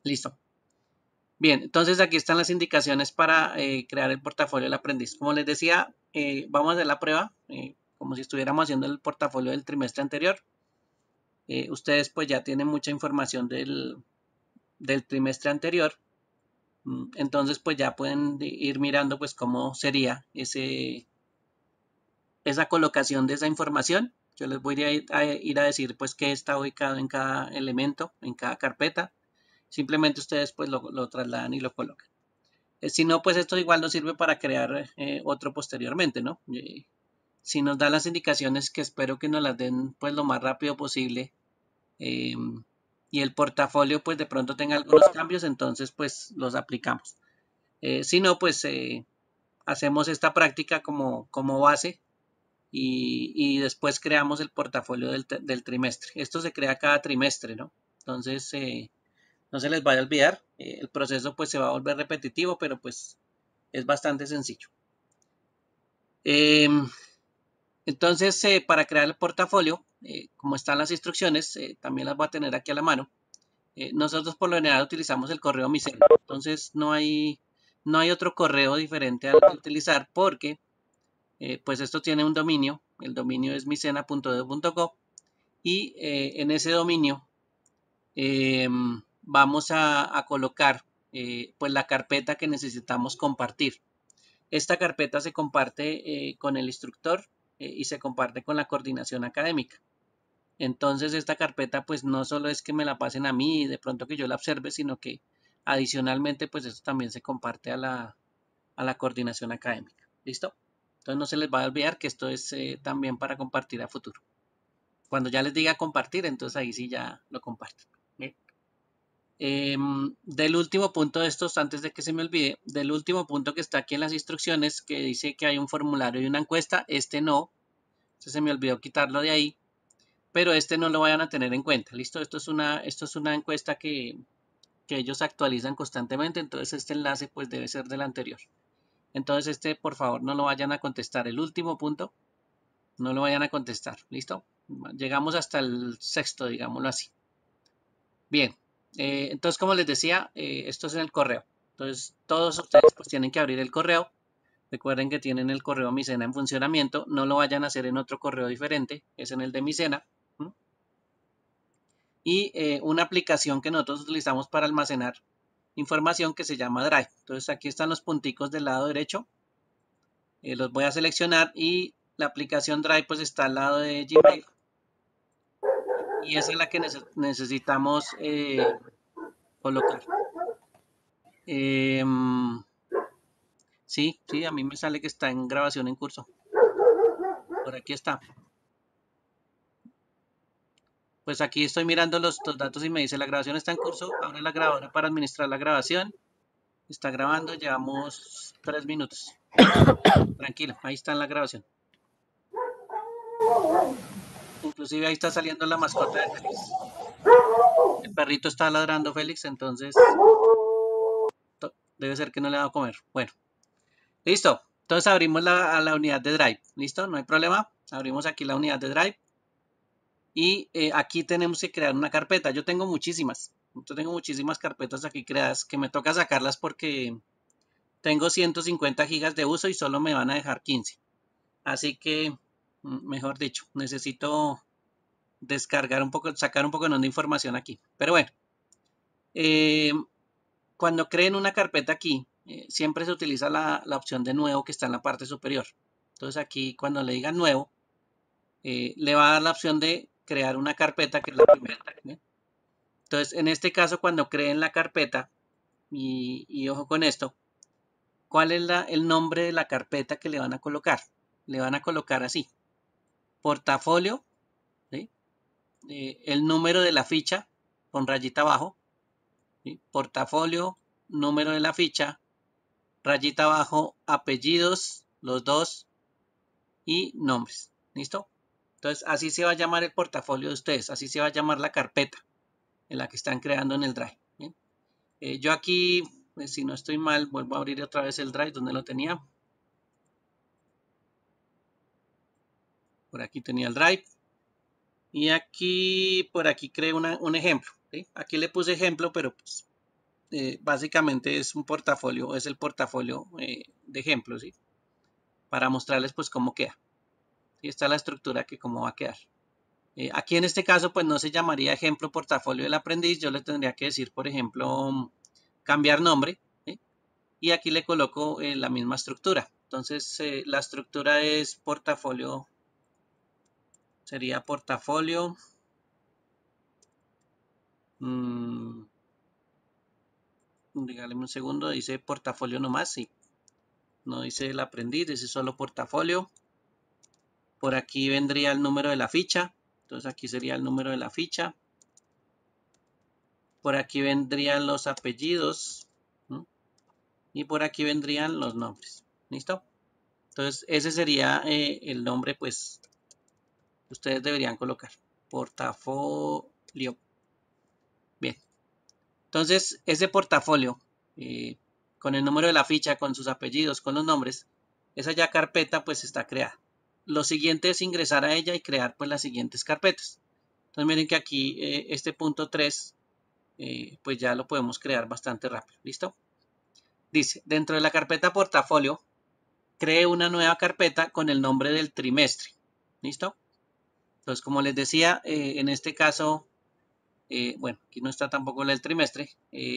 Listo. Bien, entonces aquí están las indicaciones para crear el portafolio del aprendiz. Como les decía, vamos a hacer la prueba como si estuviéramos haciendo el portafolio del trimestre anterior. Ustedes pues ya tienen mucha información del trimestre anterior. Entonces pues ya pueden ir mirando pues cómo sería esa colocación de esa información. Yo les voy a ir a decir pues qué está ubicado en cada elemento, en cada carpeta. Simplemente ustedes pues lo trasladan y lo colocan. Si no, pues esto igual nos sirve para crear otro posteriormente, ¿no? Si nos da las indicaciones, que espero que nos las den pues lo más rápido posible, eh, y el portafolio pues de pronto tenga algunos cambios, entonces pues los aplicamos. Si no, pues hacemos esta práctica como base y después creamos el portafolio del trimestre. Esto se crea cada trimestre, ¿no? Entonces, no se les vaya a olvidar, el proceso pues se va a volver repetitivo, pero pues es bastante sencillo. Entonces, para crear el portafolio, como están las instrucciones, también las voy a tener aquí a la mano. Nosotros por lo general utilizamos el correo Micena. Entonces, no hay otro correo diferente al utilizar porque pues esto tiene un dominio. El dominio es micena.edu.co y en ese dominio vamos a colocar pues la carpeta que necesitamos compartir. Esta carpeta se comparte con el instructor y se comparte con la coordinación académica. Entonces esta carpeta pues no solo es que me la pasen a mí y de pronto que yo la observe, sino que adicionalmente pues esto también se comparte a la coordinación académica. ¿Listo? Entonces no se les va a olvidar que esto es también para compartir a futuro. Cuando ya les diga compartir, entonces ahí sí ya lo comparten. ¿Bien? Del último punto de estos, antes de que se me olvide, del último punto que está aquí en las instrucciones, que dice que hay un formulario y una encuesta, este no, se me olvidó quitarlo de ahí, pero este no lo vayan a tener en cuenta, ¿listo? Esto es una encuesta que ellos actualizan constantemente, entonces este enlace pues debe ser del anterior. Entonces este, por favor, no lo vayan a contestar. El último punto, no lo vayan a contestar, ¿listo? Llegamos hasta el sexto, digámoslo así. Bien, entonces como les decía, esto es en el correo. Entonces todos ustedes pues tienen que abrir el correo. Recuerden que tienen el correo Micena en funcionamiento. No lo vayan a hacer en otro correo diferente, es en el de Micena. Y una aplicación que nosotros utilizamos para almacenar información que se llama Drive. Entonces aquí están los punticos del lado derecho. Los voy a seleccionar y la aplicación Drive pues está al lado de Gmail. Y esa es la que necesitamos colocar. Sí, a mí me sale que está en grabación en curso. Por aquí está. Pues aquí estoy mirando los datos y me dice la grabación está en curso. Abre la grabadora para administrar la grabación. Está grabando, llevamos 3 minutos. Tranquilo, ahí está en la grabación. Inclusive ahí está saliendo la mascota de Félix. El perrito está ladrando, Félix, entonces debe ser que no le ha dado a comer. Bueno, listo. Entonces abrimos la unidad de Drive. ¿Listo? No hay problema. Abrimos aquí la unidad de Drive. Y aquí tenemos que crear una carpeta. Yo tengo muchísimas. Yo tengo muchísimas carpetas aquí creadas que me toca sacarlas porque tengo 150 gigas de uso y solo me van a dejar 15. Así que, mejor dicho, necesito descargar un poco, sacar un poco de información aquí. Pero bueno, cuando creen una carpeta aquí, siempre se utiliza la opción de nuevo que está en la parte superior. Entonces aquí cuando le digan nuevo, le va a dar la opción de crear una carpeta que es la primera. ¿Bien? Entonces en este caso cuando creen la carpeta, y ojo con esto, ¿cuál es el nombre de la carpeta que le van a colocar? Le van a colocar así, portafolio, ¿sí? El número de la ficha con rayita abajo, ¿sí? Portafolio, número de la ficha, rayita abajo, apellidos, los dos y nombres. ¿Listo? Entonces así se va a llamar el portafolio de ustedes, así se va a llamar la carpeta en la que están creando en el Drive. ¿Bien? Yo aquí, pues, si no estoy mal, vuelvo a abrir otra vez el Drive donde lo tenía. Por aquí tenía el Drive. Y aquí, por aquí creé un ejemplo. ¿Sí? Aquí le puse ejemplo, pero pues básicamente es un portafolio, es el portafolio de ejemplos, ¿sí? Para mostrarles pues cómo queda. Y esta es la estructura que cómo va a quedar. Aquí en este caso pues no se llamaría ejemplo portafolio del aprendiz, yo le tendría que decir por ejemplo cambiar nombre, ¿sí? Y aquí le coloco la misma estructura. Entonces la estructura es portafolio, sería portafolio, dígame un segundo, dice portafolio nomás, sí, no dice el aprendiz, dice solo portafolio. Por aquí vendría el número de la ficha, entonces aquí sería el número de la ficha. Por aquí vendrían los apellidos, ¿no? Y por aquí vendrían los nombres. ¿Listo? Entonces ese sería el nombre pues que ustedes deberían colocar. Portafolio. Bien. Entonces ese portafolio eh, con el número de la ficha, con sus apellidos, con los nombres, esa ya carpeta pues está creada. Lo siguiente es ingresar a ella y crear pues las siguientes carpetas. Entonces miren que aquí este punto 3 pues ya lo podemos crear bastante rápido. ¿Listo? Dice, dentro de la carpeta portafolio, cree una nueva carpeta con el nombre del trimestre. ¿Listo? Entonces, como les decía, en este caso, bueno, aquí no está tampoco el trimestre.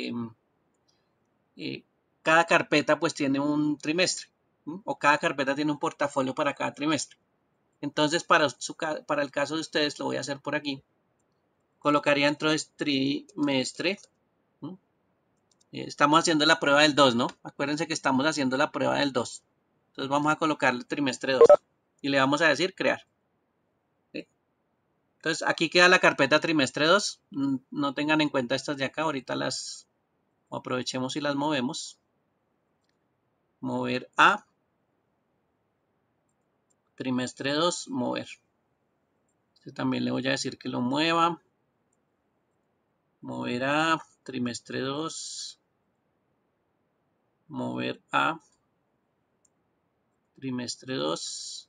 Cada carpeta pues tiene un trimestre, ¿sí? O cada carpeta tiene un portafolio para cada trimestre. Entonces, para el caso de ustedes, lo voy a hacer por aquí. Colocaría dentro de trimestre. ¿Sí? Estamos haciendo la prueba del 2, ¿no? Acuérdense que estamos haciendo la prueba del 2. Entonces vamos a colocar el trimestre 2 y le vamos a decir crear. ¿Sí? Entonces aquí queda la carpeta trimestre 2. No tengan en cuenta estas de acá, ahorita las aprovechemos y las movemos. Mover a, trimestre 2, mover. Este también le voy a decir que lo mueva. Mover a, trimestre 2, mover a, trimestre 2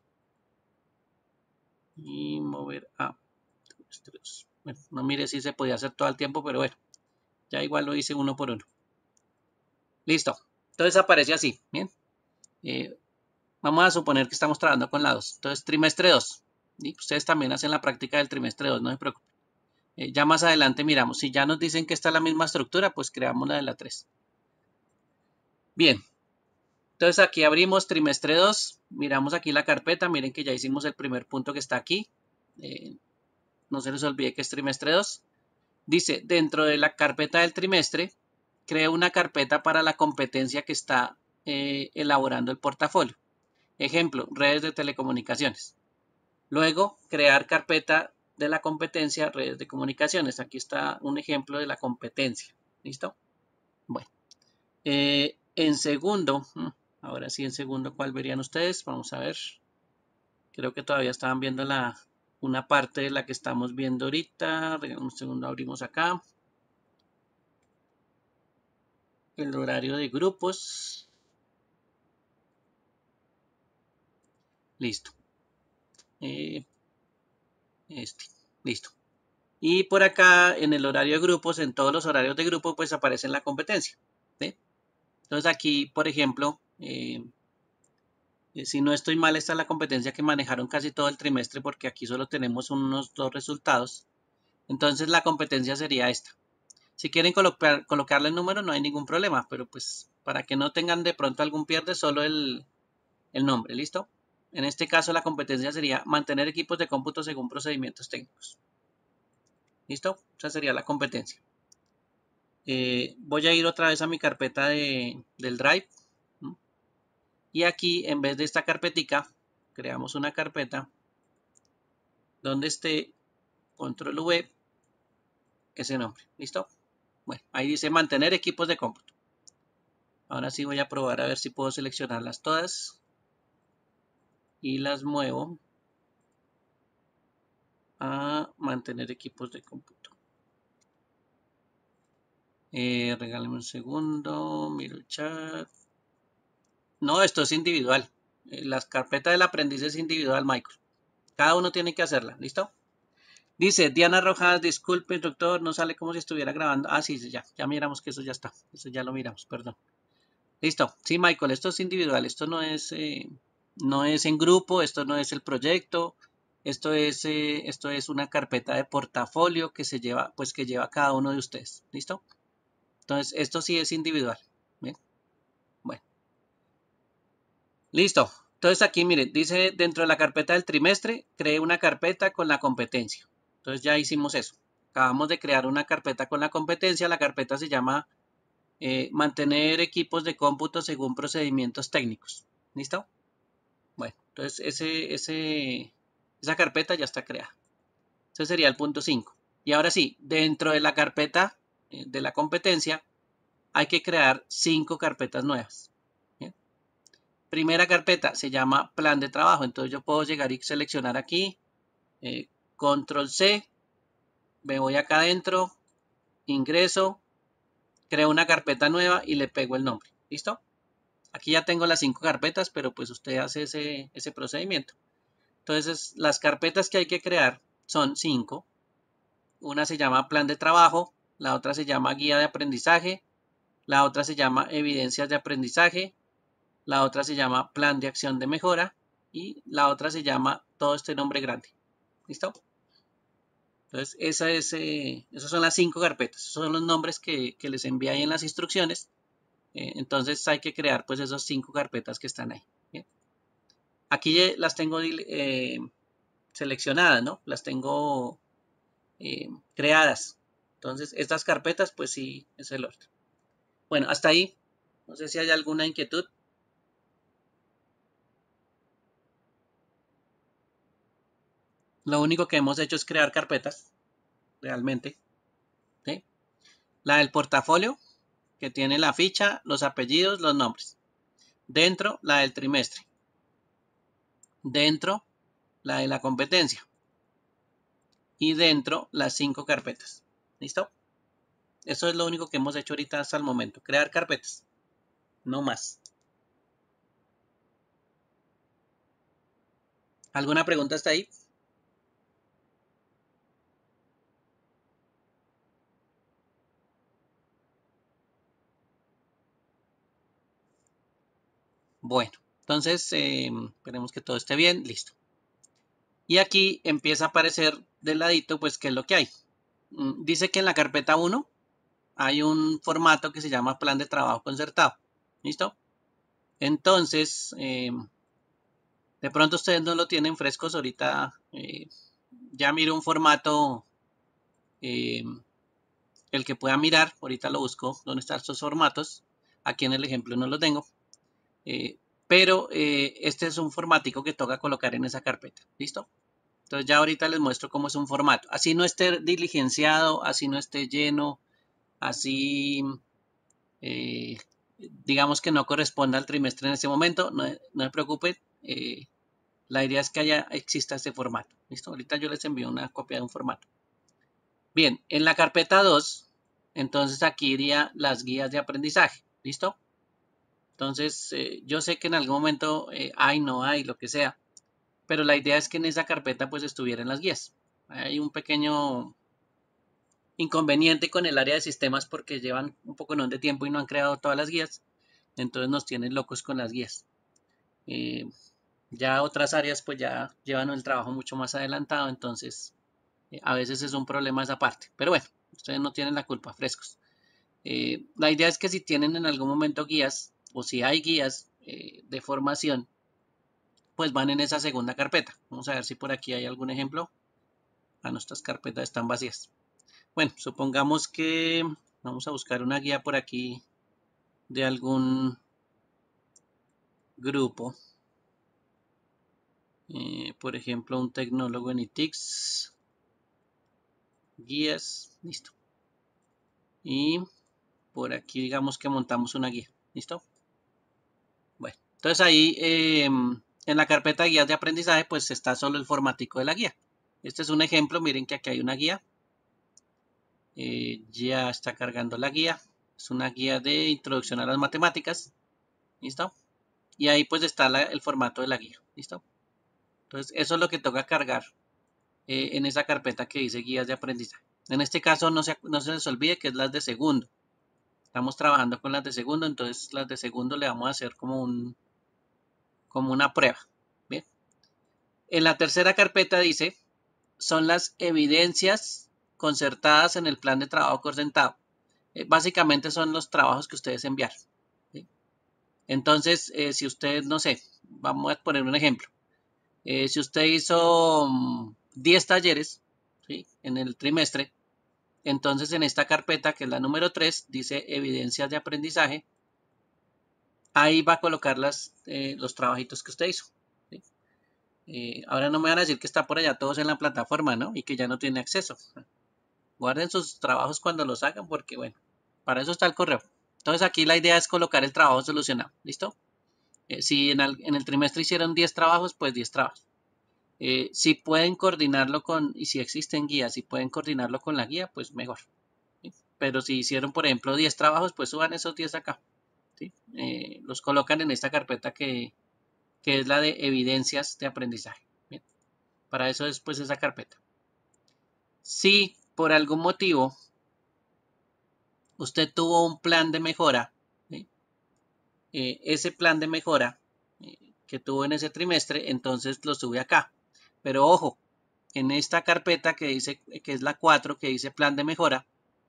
y mover a, trimestre 2. Bueno, no mire si se podía hacer todo el tiempo, pero bueno, ya igual lo hice uno por uno. Listo. Entonces aparece así. Bien. Vamos a suponer que estamos trabajando con la 2. Entonces, trimestre 2. ¿Sí? Ustedes también hacen la práctica del trimestre 2, no se preocupen. Ya más adelante miramos. Si ya nos dicen que está la misma estructura, pues creamos la de la 3. Bien. Entonces aquí abrimos trimestre 2. Miramos aquí la carpeta. Miren que ya hicimos el primer punto que está aquí. No se les olvide que es trimestre 2. Dice, dentro de la carpeta del trimestre, crea una carpeta para la competencia que está elaborando el portafolio. Ejemplo, redes de telecomunicaciones. Luego, crear carpeta de la competencia, redes de comunicaciones. Aquí está un ejemplo de la competencia. ¿Listo? Bueno. En segundo, ahora sí en segundo, ¿cuál verían ustedes? Vamos a ver. Creo que todavía estaban viendo una parte de la que estamos viendo ahorita. Un segundo, abrimos acá. El horario de grupos. Listo. Listo. Y por acá en el horario de grupos, en todos los horarios de grupo, pues aparece la competencia. ¿Sí? Entonces aquí, por ejemplo, si no estoy mal, esta es la competencia que manejaron casi todo el trimestre porque aquí solo tenemos unos 2 resultados. Entonces la competencia sería esta. Si quieren colocarle el número no hay ningún problema, pero pues para que no tengan de pronto algún pierde, solo el nombre, ¿listo? En este caso la competencia sería mantener equipos de cómputo según procedimientos técnicos. ¿Listo? Esa sería la competencia. Voy a ir otra vez a mi carpeta del Drive. Y aquí, en vez de esta carpetica, creamos una carpeta donde esté control V, ese nombre. ¿Listo? Bueno, ahí dice mantener equipos de cómputo. Ahora sí voy a probar a ver si puedo seleccionarlas todas. Y las muevo a mantener equipos de cómputo. Regálame un segundo, miro el chat. No, esto es individual. Las carpetas del aprendiz es individual, Michael. Cada uno tiene que hacerla, ¿listo? Dice Diana Rojas, disculpe, doctor, no sale como si estuviera grabando. Ah, sí, ya miramos que eso ya está. Eso ya lo miramos, perdón. Listo. Sí, Michael, esto es individual, esto no es en grupo, esto no es el proyecto, esto es una carpeta de portafolio que se lleva, pues que lleva cada uno de ustedes. ¿Listo? Entonces, esto sí es individual. ¿Bien? Bueno, listo. Entonces aquí, miren, dice dentro de la carpeta del trimestre, cree una carpeta con la competencia. Entonces ya hicimos eso. Acabamos de crear una carpeta con la competencia. La carpeta se llama mantener equipos de cómputo según procedimientos técnicos. ¿Listo? Bueno, entonces esa carpeta ya está creada. Ese sería el punto 5. Y ahora sí, dentro de la carpeta de la competencia hay que crear 5 carpetas nuevas. ¿Bien? Primera carpeta se llama plan de trabajo. Entonces yo puedo llegar y seleccionar aquí, control C, me voy acá adentro, ingreso, creo una carpeta nueva y le pego el nombre. ¿Listo? Aquí ya tengo las 5 carpetas, pero pues usted hace ese procedimiento. Entonces, las carpetas que hay que crear son 5. Una se llama plan de trabajo, la otra se llama guía de aprendizaje, la otra se llama evidencias de aprendizaje, la otra se llama plan de acción de mejora y la otra se llama todo este nombre grande. ¿Listo? Entonces, esas son las 5 carpetas. Esos son los nombres que les envié ahí en las instrucciones. Entonces, hay que crear pues esas 5 carpetas que están ahí. ¿Bien? Aquí las tengo seleccionadas, ¿no? Las tengo creadas. Entonces, estas carpetas, pues sí, es el orden. Bueno, hasta ahí. No sé si hay alguna inquietud. Lo único que hemos hecho es crear carpetas, realmente. ¿Sí? La del portafolio, que tiene la ficha, los apellidos, los nombres. Dentro, la del trimestre. Dentro, la de la competencia. Y dentro, las 5 carpetas. ¿Listo? Eso es lo único que hemos hecho ahorita hasta el momento. Crear carpetas. No más. ¿Alguna pregunta hasta ahí? Bueno, entonces esperemos que todo esté bien. Listo. Y aquí empieza a aparecer del ladito, pues, qué es lo que hay. Dice que en la carpeta 1 hay un formato que se llama plan de trabajo concertado. ¿Listo? Entonces, de pronto ustedes no lo tienen frescos ahorita. Ya miro un formato, eh, el que pueda mirar. Ahorita lo busco, dónde están estos formatos. Aquí en el ejemplo no lo tengo. Pero este es un formatico que toca colocar en esa carpeta. ¿Listo? Entonces ya ahorita les muestro cómo es un formato. Así no esté diligenciado, así no esté lleno, así digamos que no corresponda al trimestre en este momento, no se preocupen. La idea es que exista este formato. ¿Listo? Ahorita yo les envío una copia de un formato. Bien, en la carpeta 2, entonces aquí iría las guías de aprendizaje. ¿Listo? Entonces, yo sé que en algún momento hay, no hay, lo que sea, pero la idea es que en esa carpeta pues estuvieran las guías. Hay un pequeño inconveniente con el área de sistemas porque llevan un poco de tiempo y no han creado todas las guías, entonces nos tienen locos con las guías. Eh, ya otras áreas pues ya llevan el trabajo mucho más adelantado, entonces a veces es un problema esa parte, pero bueno, ustedes no tienen la culpa, frescos. La idea es que si tienen en algún momento guías o si hay guías de formación, pues van en esa segunda carpeta. Vamos a ver si por aquí hay algún ejemplo. Nuestras carpetas están vacías. Bueno, supongamos que vamos a buscar una guía por aquí de algún grupo. Por ejemplo, un tecnólogo en ITICS. Guías, listo. Y por aquí digamos que montamos una guía, ¿listo? Bueno, entonces ahí en la carpeta de guías de aprendizaje pues está solo el formatico de la guía. Este es un ejemplo, miren que aquí hay una guía. Ya está cargando la guía. Es una guía de introducción a las matemáticas. ¿Listo? Y ahí pues está el formato de la guía. ¿Listo? Entonces eso es lo que toca cargar en esa carpeta que dice guías de aprendizaje. En este caso no se les olvide que es las de segundo. Estamos trabajando con las de segundo, entonces las de segundo le vamos a hacer como una prueba. Bien. En la tercera carpeta dice, son las evidencias concertadas en el plan de trabajo concertado. Básicamente son los trabajos que ustedes enviaron. ¿Sí? Entonces, si usted, no sé, vamos a poner un ejemplo. Si usted hizo 10 talleres, ¿sí?, en el trimestre, entonces en esta carpeta, que es la número 3, dice evidencias de aprendizaje. Ahí va a colocar los trabajitos que usted hizo. ¿Sí? Ahora no me van a decir que está por allá todos en la plataforma, ¿no? Y que ya no tiene acceso. Guarden sus trabajos cuando los hagan porque, bueno, para eso está el correo. Entonces aquí la idea es colocar el trabajo solucionado. ¿Listo? Si en el trimestre hicieron 10 trabajos, pues 10 trabajos. Si pueden coordinarlo y si existen guías, si pueden coordinarlo con la guía, pues mejor. ¿Sí? Pero si hicieron, por ejemplo, 10 trabajos, pues suban esos 10 acá. ¿Sí? Los colocan en esta carpeta que es la de evidencias de aprendizaje. Bien. Para eso es pues esa carpeta. Si por algún motivo usted tuvo un plan de mejora, ¿sí?, ese plan de mejora que tuvo en ese trimestre, entonces lo sube acá. Pero ojo, en esta carpeta que dice, que es la 4, que dice plan de mejora,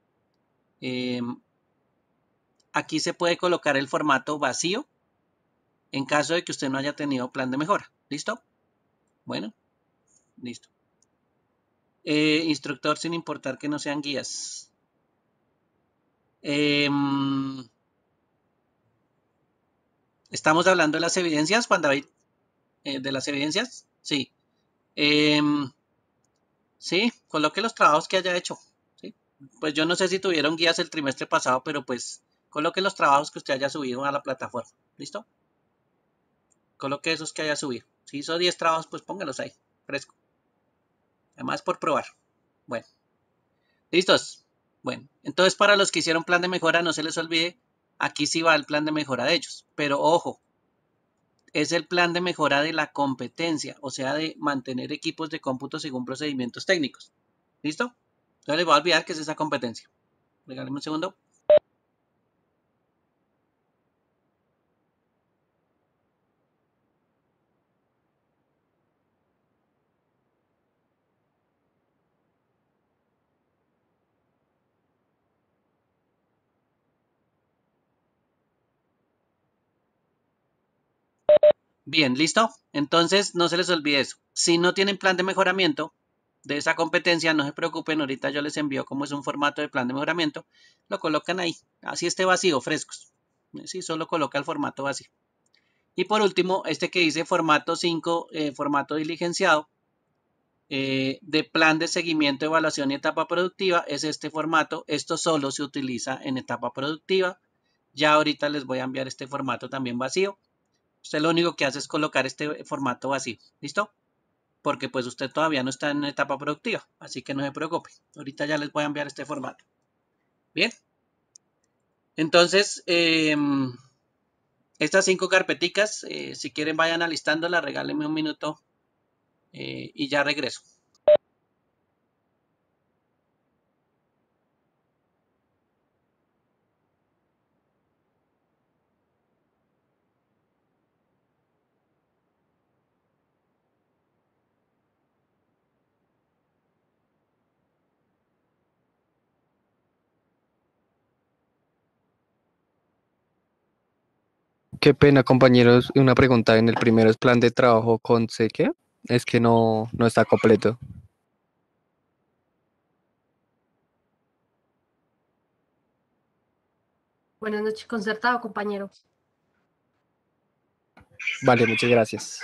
aquí se puede colocar el formato vacío en caso de que usted no haya tenido plan de mejora. ¿Listo? Bueno, listo. Instructor sin importar que no sean guías. Estamos hablando de las evidencias, Juan David. ¿De las evidencias? Sí. Sí, coloque los trabajos que haya hecho. ¿Sí? Pues yo no sé si tuvieron guías el trimestre pasado, pero pues coloque los trabajos que usted haya subido a la plataforma. ¿Listo? Coloque esos que haya subido. Si hizo 10 trabajos, pues póngalos ahí, fresco. Además por probar. Bueno, ¿listos? Bueno, entonces para los que hicieron plan de mejora, no se les olvide, aquí sí va el plan de mejora de ellos. Pero ojo, es el plan de mejora de la competencia, o sea, de mantener equipos de cómputo según procedimientos técnicos. ¿Listo? Entonces les voy a olvidar que es esa competencia. Regáleme un segundo. Bien, ¿listo? Entonces no se les olvide eso. Si no tienen plan de mejoramiento de esa competencia, no se preocupen, ahorita yo les envío cómo es un formato de plan de mejoramiento, lo colocan ahí, así esté vacío, frescos. Sí, solo coloca el formato vacío. Y por último, este que dice formato 5, formato diligenciado, de plan de seguimiento, evaluación y etapa productiva, es este formato. Esto solo se utiliza en etapa productiva. Ya ahorita les voy a enviar este formato también vacío. Usted lo único que hace es colocar este formato vacío. ¿Listo? Porque pues usted todavía no está en etapa productiva. Así que no se preocupe. Ahorita ya les voy a enviar este formato. Bien. Entonces, estas 5 carpeticas, si quieren vayan alistándolas, regálenme un minuto y ya regreso. Qué pena, compañeros. Una pregunta. En el primero es plan de trabajo con sé qué. Es que no está completo. Buenas noches, concertado, compañero. Vale, muchas gracias.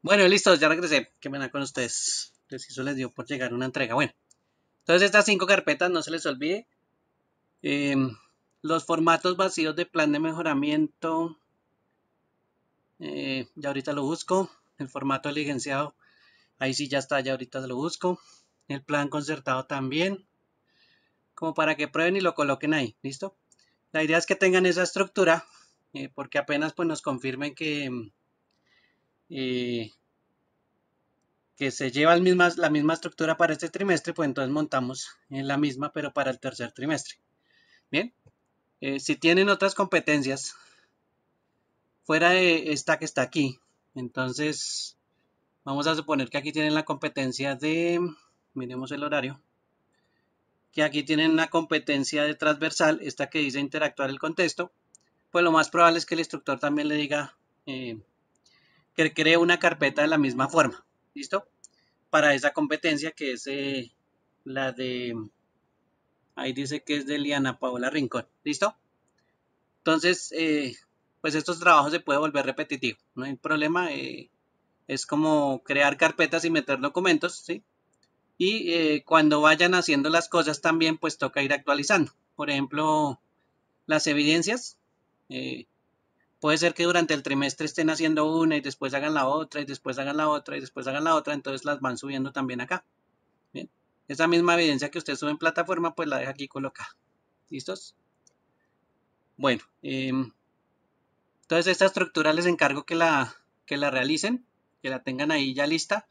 Bueno, listo, ya regresé. Qué pena con ustedes. Preciso les dio por llegar una entrega. Bueno, entonces estas 5 carpetas, no se les olvide. Los formatos vacíos de plan de mejoramiento. Ya ahorita lo busco. El formato diligenciado. Ahí sí ya está, ya ahorita lo busco. El plan concertado también. Como para que prueben y lo coloquen ahí. ¿Listo? La idea es que tengan esa estructura. Porque apenas pues nos confirmen eh, que se lleva la misma estructura para este trimestre, pues entonces montamos en la misma, pero para el tercer trimestre. Bien, si tienen otras competencias fuera de esta que está aquí, entonces vamos a suponer que aquí tienen la competencia de, miremos el horario, que aquí tienen una competencia de transversal, esta que dice interactuar el contexto, pues lo más probable es que el instructor también le diga que cree una carpeta de la misma forma, ¿listo? Para esa competencia que es la de, ahí dice que es de Liana Paola Rincón, ¿listo? Entonces, pues estos trabajos se puede volver repetitivo, no hay problema, es como crear carpetas y meter documentos, ¿sí? Y cuando vayan haciendo las cosas también, pues toca ir actualizando. Por ejemplo, las evidencias, eh, puede ser que durante el trimestre estén haciendo una y después hagan la otra y después hagan la otra y después hagan la otra, entonces las van subiendo también acá. Bien, esa misma evidencia que usted sube en plataforma, pues la deja aquí colocada. ¿Listos? Bueno, entonces esta estructura les encargo que la realicen, que la tengan ahí ya lista.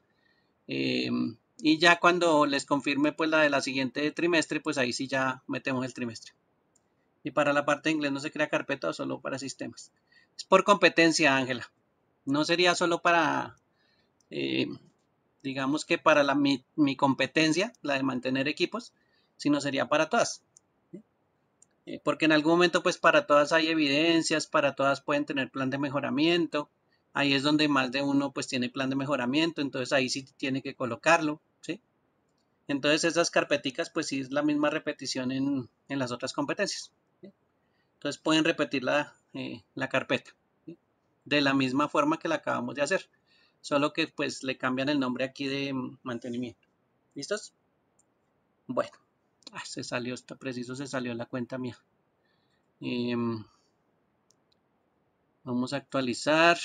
Y ya cuando les confirme pues la de la siguiente trimestre, pues ahí sí ya metemos el trimestre. Y para la parte de inglés no se crea carpeta o solo para sistemas. Es por competencia, Ángela. No sería solo para, eh, digamos que para mi competencia, la de mantener equipos, sino sería para todas. Porque en algún momento pues para todas hay evidencias, para todas pueden tener plan de mejoramiento, ahí es donde más de uno pues tiene plan de mejoramiento, entonces ahí sí tiene que colocarlo, ¿sí? Entonces esas carpeticas pues sí es la misma repetición en las otras competencias, ¿sí? Entonces pueden repetir la carpeta, ¿sí? De la misma forma que la acabamos de hacer, solo que pues le cambian el nombre aquí de mantenimiento. ¿Listos? Bueno, se salió, esto preciso se salió la cuenta mía. Vamos a actualizar,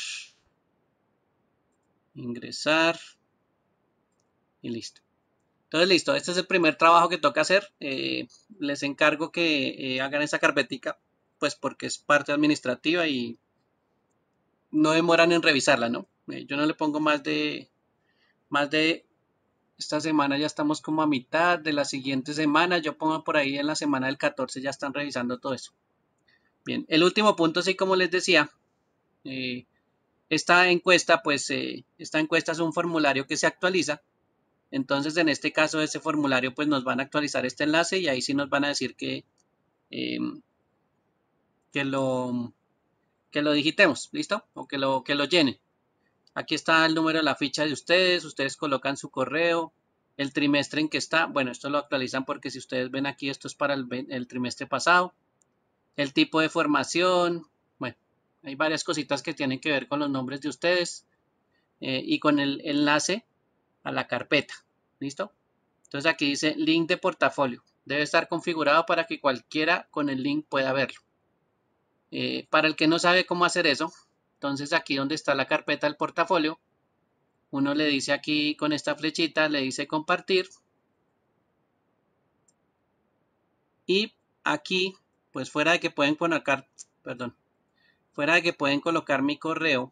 ingresar y listo. Entonces listo, este es el primer trabajo que toca hacer. Les encargo que hagan esa carpetica, pues porque es parte administrativa y no demoran en revisarla, ¿no? Yo no le pongo más de esta semana, ya estamos como a mitad de la siguiente semana, yo pongo por ahí en la semana del 14 ya están revisando todo eso. Bien, el último punto, sí, como les decía, esta encuesta, pues esta encuesta es un formulario que se actualiza. Entonces, en este caso, ese formulario, pues nos van a actualizar este enlace y ahí sí nos van a decir eh, que lo, que lo digitemos, ¿listo? O que lo llenen. Aquí está el número de la ficha de ustedes colocan su correo, el trimestre en que está, bueno, esto lo actualizan porque si ustedes ven aquí, esto es para el trimestre pasado, el tipo de formación, bueno, hay varias cositas que tienen que ver con los nombres de ustedes y con el enlace a la carpeta, ¿listo? Entonces aquí dice link de portafolio. Debe estar configurado para que cualquiera con el link pueda verlo. Para el que no sabe cómo hacer eso, entonces aquí donde está la carpeta del portafolio, uno le dice aquí con esta flechita, le dice compartir. Y aquí, pues fuera de que pueden colocar, perdón, fuera de que pueden colocar mi correo,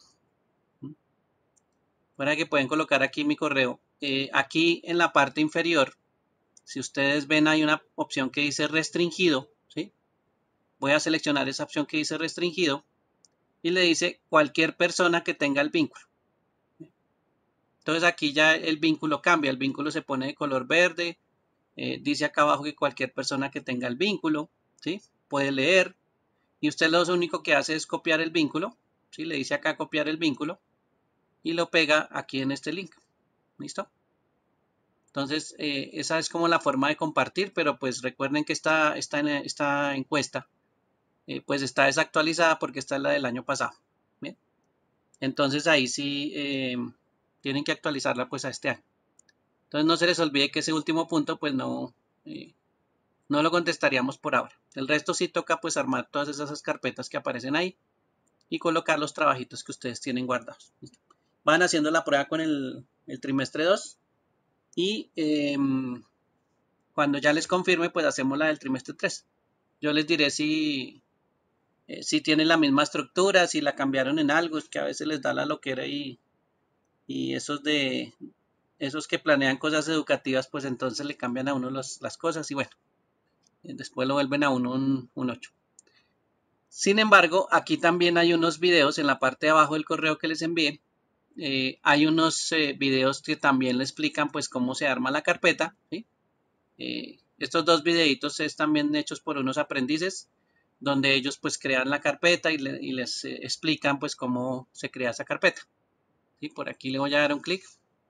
fuera de que pueden colocar aquí mi correo, aquí en la parte inferior, si ustedes ven hay una opción que dice restringido, ¿sí? Voy a seleccionar esa opción que dice restringido y le dice cualquier persona que tenga el vínculo. Entonces aquí ya el vínculo cambia, el vínculo se pone de color verde, dice acá abajo que cualquier persona que tenga el vínculo, ¿sí? Puede leer y usted lo único que hace es copiar el vínculo, ¿sí? Le dice acá copiar el vínculo y lo pega aquí en este link, ¿listo? Entonces esa es como la forma de compartir, pero pues recuerden que esta encuesta pues está desactualizada porque esta es la del año pasado. ¿Bien? Entonces ahí sí tienen que actualizarla pues a este año. Entonces no se les olvide que ese último punto pues no lo contestaríamos por ahora. El resto sí toca pues armar todas esas carpetas que aparecen ahí y colocar los trabajitos que ustedes tienen guardados. ¿Listo? Van haciendo la prueba con el trimestre 2 y cuando ya les confirme pues hacemos la del trimestre 3. Yo les diré si tienen la misma estructura, si la cambiaron en algo, es que a veces les da la loquera y esos que planean cosas educativas pues entonces le cambian a uno las cosas y bueno, después lo vuelven a uno un 8. Sin embargo, aquí también hay unos videos en la parte de abajo del correo que les envié. Hay unos videos que también le explican pues cómo se arma la carpeta, ¿sí? Estos dos videitos están también hechos por unos aprendices donde ellos pues crean la carpeta y les explican pues cómo se crea esa carpeta. ¿Sí? Por aquí le voy a dar un clic.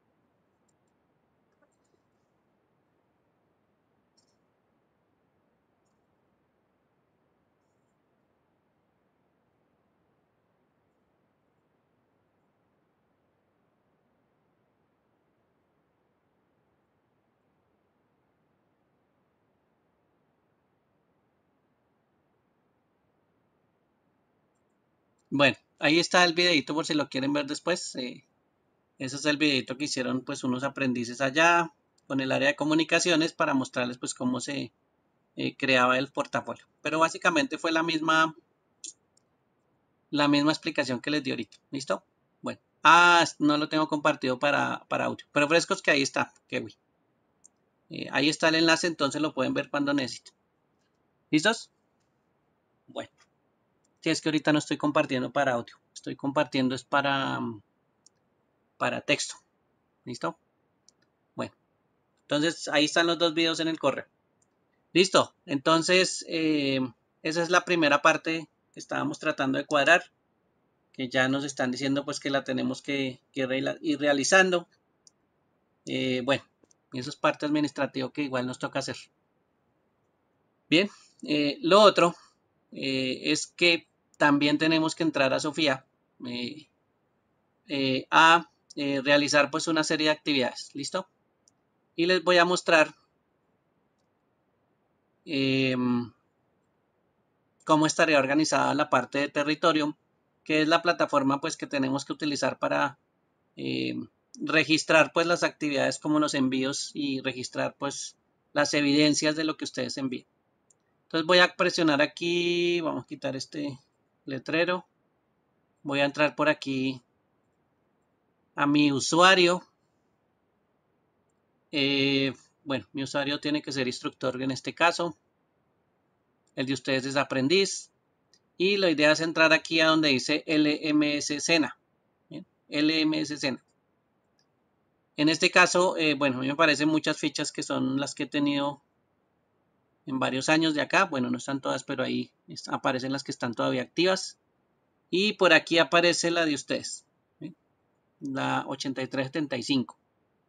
Bueno, ahí está el videito por si lo quieren ver después. Ese es el videito que hicieron pues unos aprendices allá con el área de comunicaciones para mostrarles pues cómo se creaba el portafolio. Pero básicamente fue la misma explicación que les di ahorita. ¿Listo? Bueno. No lo tengo compartido para audio. Pero frescos que ahí está. Kiwi. Ahí está el enlace, entonces lo pueden ver cuando necesiten. ¿Listos? Bueno. Si es que ahorita no estoy compartiendo para audio. Estoy compartiendo es para texto. ¿Listo? Bueno. Entonces ahí están los dos videos en el correo. Listo. Entonces esa es la primera parte que estábamos tratando de cuadrar. Que ya nos están diciendo pues que la tenemos que ir realizando. Bueno, eso es parte administrativa que igual nos toca hacer. Bien, lo otro es que también tenemos que entrar a Sofía a realizar pues una serie de actividades. ¿Listo? Y les voy a mostrar cómo estaría organizada la parte de territorio, que es la plataforma pues que tenemos que utilizar para registrar pues las actividades como los envíos y registrar pues las evidencias de lo que ustedes envíen. Entonces voy a presionar aquí, vamos a quitar este letrero, voy a entrar por aquí a mi usuario. Bueno, mi usuario tiene que ser instructor en este caso, el de ustedes es aprendiz y la idea es entrar aquí a donde dice LMS Sena. LMS Sena. En este caso, bueno, a mí me parecen muchas fichas que son las que he tenido en varios años de acá. Bueno, no están todas, pero ahí aparecen las que están todavía activas. Y por aquí aparece la de ustedes, ¿sí? La 8375.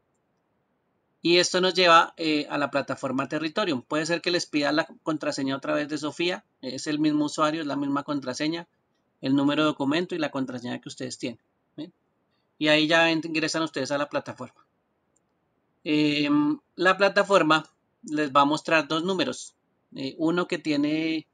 Y esto nos lleva a la plataforma Territorium. Puede ser que les pida la contraseña otra vez de Sofía. Es el mismo usuario, es la misma contraseña, el número de documento y la contraseña que ustedes tienen. ¿Sí? Y ahí ya ingresan ustedes a la plataforma. La plataforma les va a mostrar dos números. Uno que tiene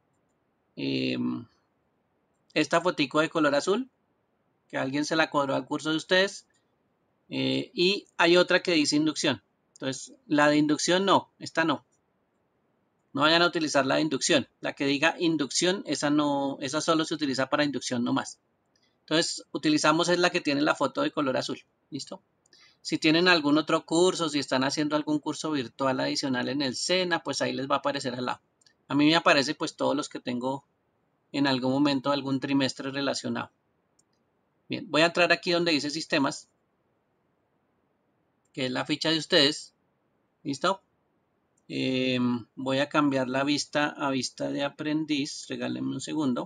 esta fotico de color azul, que alguien se la cuadró al curso de ustedes. Y hay otra que dice inducción. Entonces, la de inducción no, esta no. No vayan a utilizar la de inducción. La que diga inducción, esa no, esa solo se utiliza para inducción nomás. Entonces, utilizamos es la que tiene la foto de color azul. ¿Listo? Si tienen algún otro curso, si están haciendo algún curso virtual adicional en el SENA, pues ahí les va a aparecer al lado. A mí me aparece pues todos los que tengo en algún momento, algún trimestre relacionado. Bien, voy a entrar aquí donde dice sistemas, que es la ficha de ustedes. ¿Listo? Voy a cambiar la vista a vista de aprendiz. Regálenme un segundo.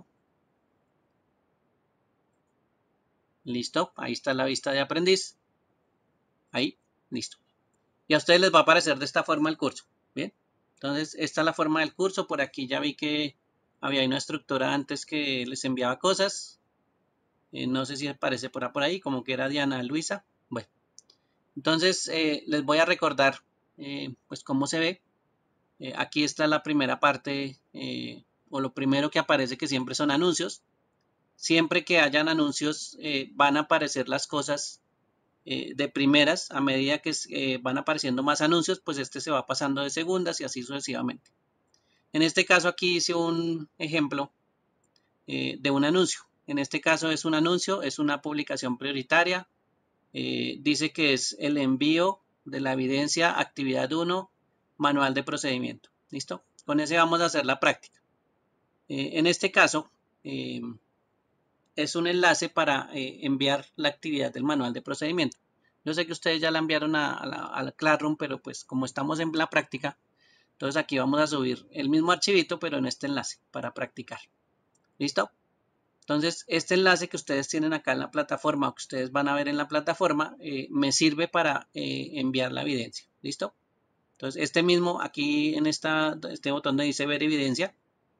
Listo, ahí está la vista de aprendiz. Ahí, listo. Y a ustedes les va a aparecer de esta forma el curso. Bien, entonces esta es la forma del curso. Por aquí ya vi que había una estructura antes que les enviaba cosas. No sé si aparece por ahí, como que era Diana Luisa. Bueno, Entonces, les voy a recordar pues cómo se ve. Aquí está la primera parte, o lo primero que aparece, que siempre son anuncios. Siempre que hayan anuncios, van a aparecer las cosas de primeras. A medida que van apareciendo más anuncios, pues este se va pasando de segundas y así sucesivamente. En este caso aquí hice un ejemplo de un anuncio. En este caso es un anuncio, es una publicación prioritaria. Dice que es el envío de la evidencia, actividad 1, manual de procedimiento. ¿Listo? Con ese vamos a hacer la práctica. En este caso, es un enlace para enviar la actividad del manual de procedimiento. Yo sé que ustedes ya la enviaron a Classroom, pero pues como estamos en la práctica, entonces aquí vamos a subir el mismo archivito, pero en este enlace para practicar. ¿Listo? Entonces, este enlace que ustedes tienen acá en la plataforma o que ustedes van a ver en la plataforma, me sirve para enviar la evidencia. ¿Listo? Entonces, este mismo aquí en este botón donde dice ver evidencia,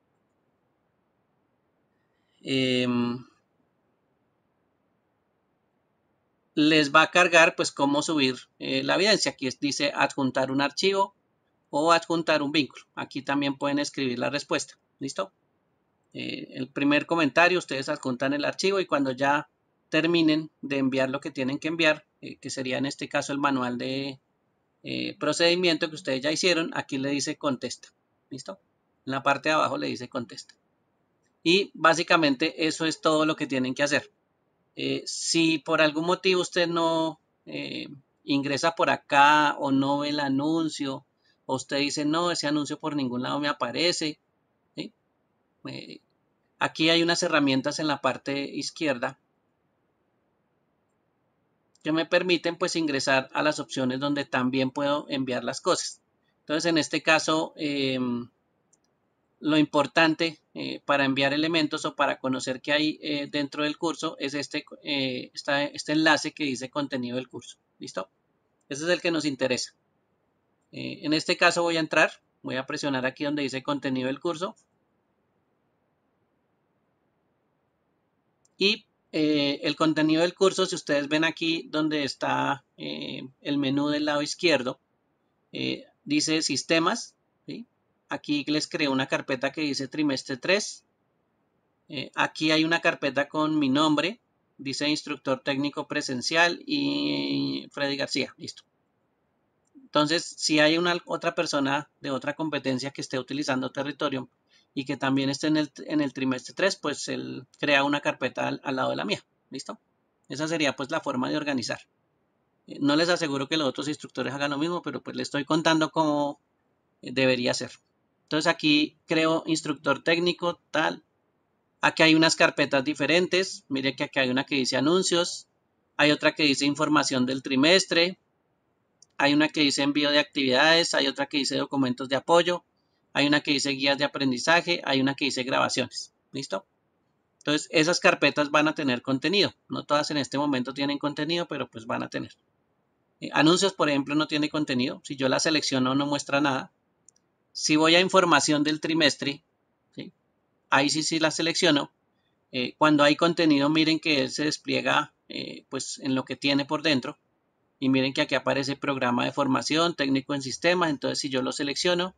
les va a cargar pues cómo subir la evidencia. Aquí dice adjuntar un archivo o adjuntar un vínculo. Aquí también pueden escribir la respuesta. ¿Listo? El primer comentario, ustedes adjuntan el archivo y cuando ya terminen de enviar lo que tienen que enviar, que sería en este caso el manual de procedimiento que ustedes ya hicieron, aquí le dice contesta. ¿Listo? En la parte de abajo le dice contesta. Y básicamente eso es todo lo que tienen que hacer. Si por algún motivo usted no ingresa por acá o no ve el anuncio, o usted dice no, ese anuncio por ningún lado me aparece, ¿sí? Aquí hay unas herramientas en la parte izquierda que me permiten pues ingresar a las opciones donde también puedo enviar las cosas. Entonces en este caso lo importante para enviar elementos o para conocer qué hay dentro del curso es este enlace que dice contenido del curso. ¿Listo? Ese es el que nos interesa. En este caso voy a entrar, voy a presionar aquí donde dice contenido del curso y el contenido del curso, si ustedes ven aquí donde está el menú del lado izquierdo, dice sistemas, ¿sí? Aquí les creo una carpeta que dice trimestre 3. Aquí hay una carpeta con mi nombre, dice instructor técnico presencial y Freddy García, listo. Entonces, si hay otra persona de otra competencia que esté utilizando Territorium y que también esté en el trimestre 3, pues él crea una carpeta al lado de la mía, listo. Esa sería pues la forma de organizar. No les aseguro que los otros instructores hagan lo mismo, pero pues les estoy contando cómo debería ser. Entonces aquí creo instructor técnico, tal. Aquí hay unas carpetas diferentes. Mire que aquí hay una que dice anuncios. Hay otra que dice información del trimestre. Hay una que dice envío de actividades. Hay otra que dice documentos de apoyo. Hay una que dice guías de aprendizaje. Hay una que dice grabaciones. ¿Listo? Entonces esas carpetas van a tener contenido. No todas en este momento tienen contenido, pero pues van a tener. Anuncios, por ejemplo, no tiene contenido. Si yo la selecciono, no muestra nada. Si voy a información del trimestre, ¿sí? Ahí sí la selecciono. Cuando hay contenido, miren que él se despliega pues en lo que tiene por dentro. Y miren que aquí aparece programa de formación, técnico en sistemas. Entonces, si yo lo selecciono,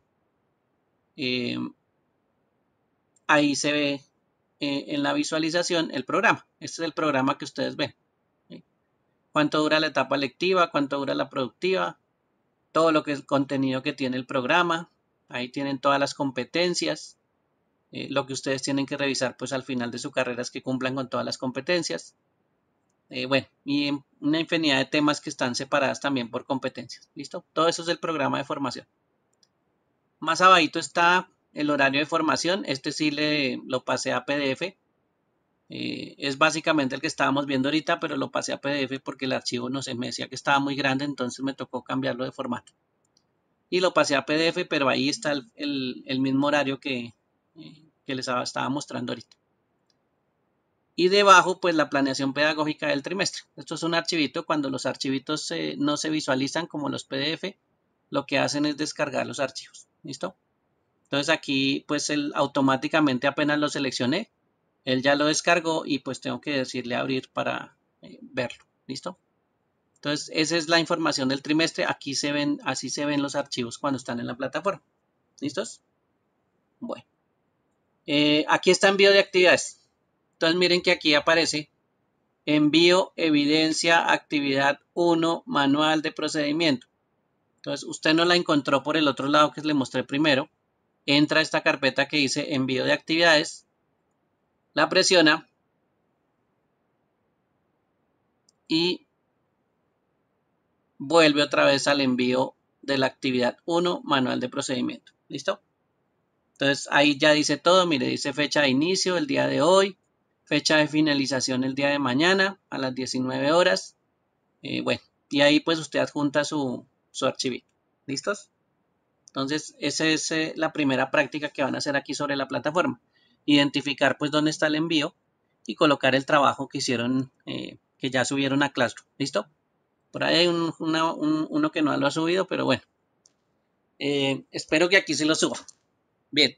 ahí se ve en la visualización el programa. Este es el programa que ustedes ven. ¿Sí? Cuánto dura la etapa lectiva, cuánto dura la productiva, todo lo que es el contenido que tiene el programa. Ahí tienen todas las competencias. Lo que ustedes tienen que revisar pues al final de su carrera es que cumplan con todas las competencias. Bueno, y una infinidad de temas que están separadas también por competencias. ¿Listo? Todo eso es el programa de formación. Más abajito está el horario de formación. Este sí lo pasé a PDF. Es básicamente el que estábamos viendo ahorita, pero lo pasé a PDF porque el archivo no sé, me decía que estaba muy grande, entonces me tocó cambiarlo de formato. Y lo pasé a PDF, pero ahí está el mismo horario que les estaba mostrando ahorita. Y debajo, pues la planeación pedagógica del trimestre. Esto es un archivito. Cuando los archivitos no se visualizan como los PDF, lo que hacen es descargar los archivos. ¿Listo? Entonces aquí, pues él automáticamente apenas lo seleccioné, él ya lo descargó y pues tengo que decirle abrir para verlo. ¿Listo? Entonces, esa es la información del trimestre. Aquí se ven, así se ven los archivos cuando están en la plataforma. ¿Listos? Bueno. Aquí está envío de actividades. Entonces, miren que aquí aparece envío, evidencia, actividad 1, manual de procedimiento. Entonces, usted no la encontró por el otro lado que le mostré primero. Entra a esta carpeta que dice envío de actividades. La presiona. Y vuelve otra vez al envío de la actividad 1, manual de procedimiento. ¿Listo? Entonces ahí ya dice todo, mire, dice fecha de inicio el día de hoy, fecha de finalización el día de mañana a las 19 horas. Bueno, y ahí pues usted adjunta su archivito. ¿Listos? Entonces esa es la primera práctica que van a hacer aquí sobre la plataforma. Identificar pues dónde está el envío y colocar el trabajo que hicieron, que ya subieron a Classroom. ¿Listo? Por ahí hay uno que no lo ha subido, pero bueno. Espero que aquí se lo suba. Bien.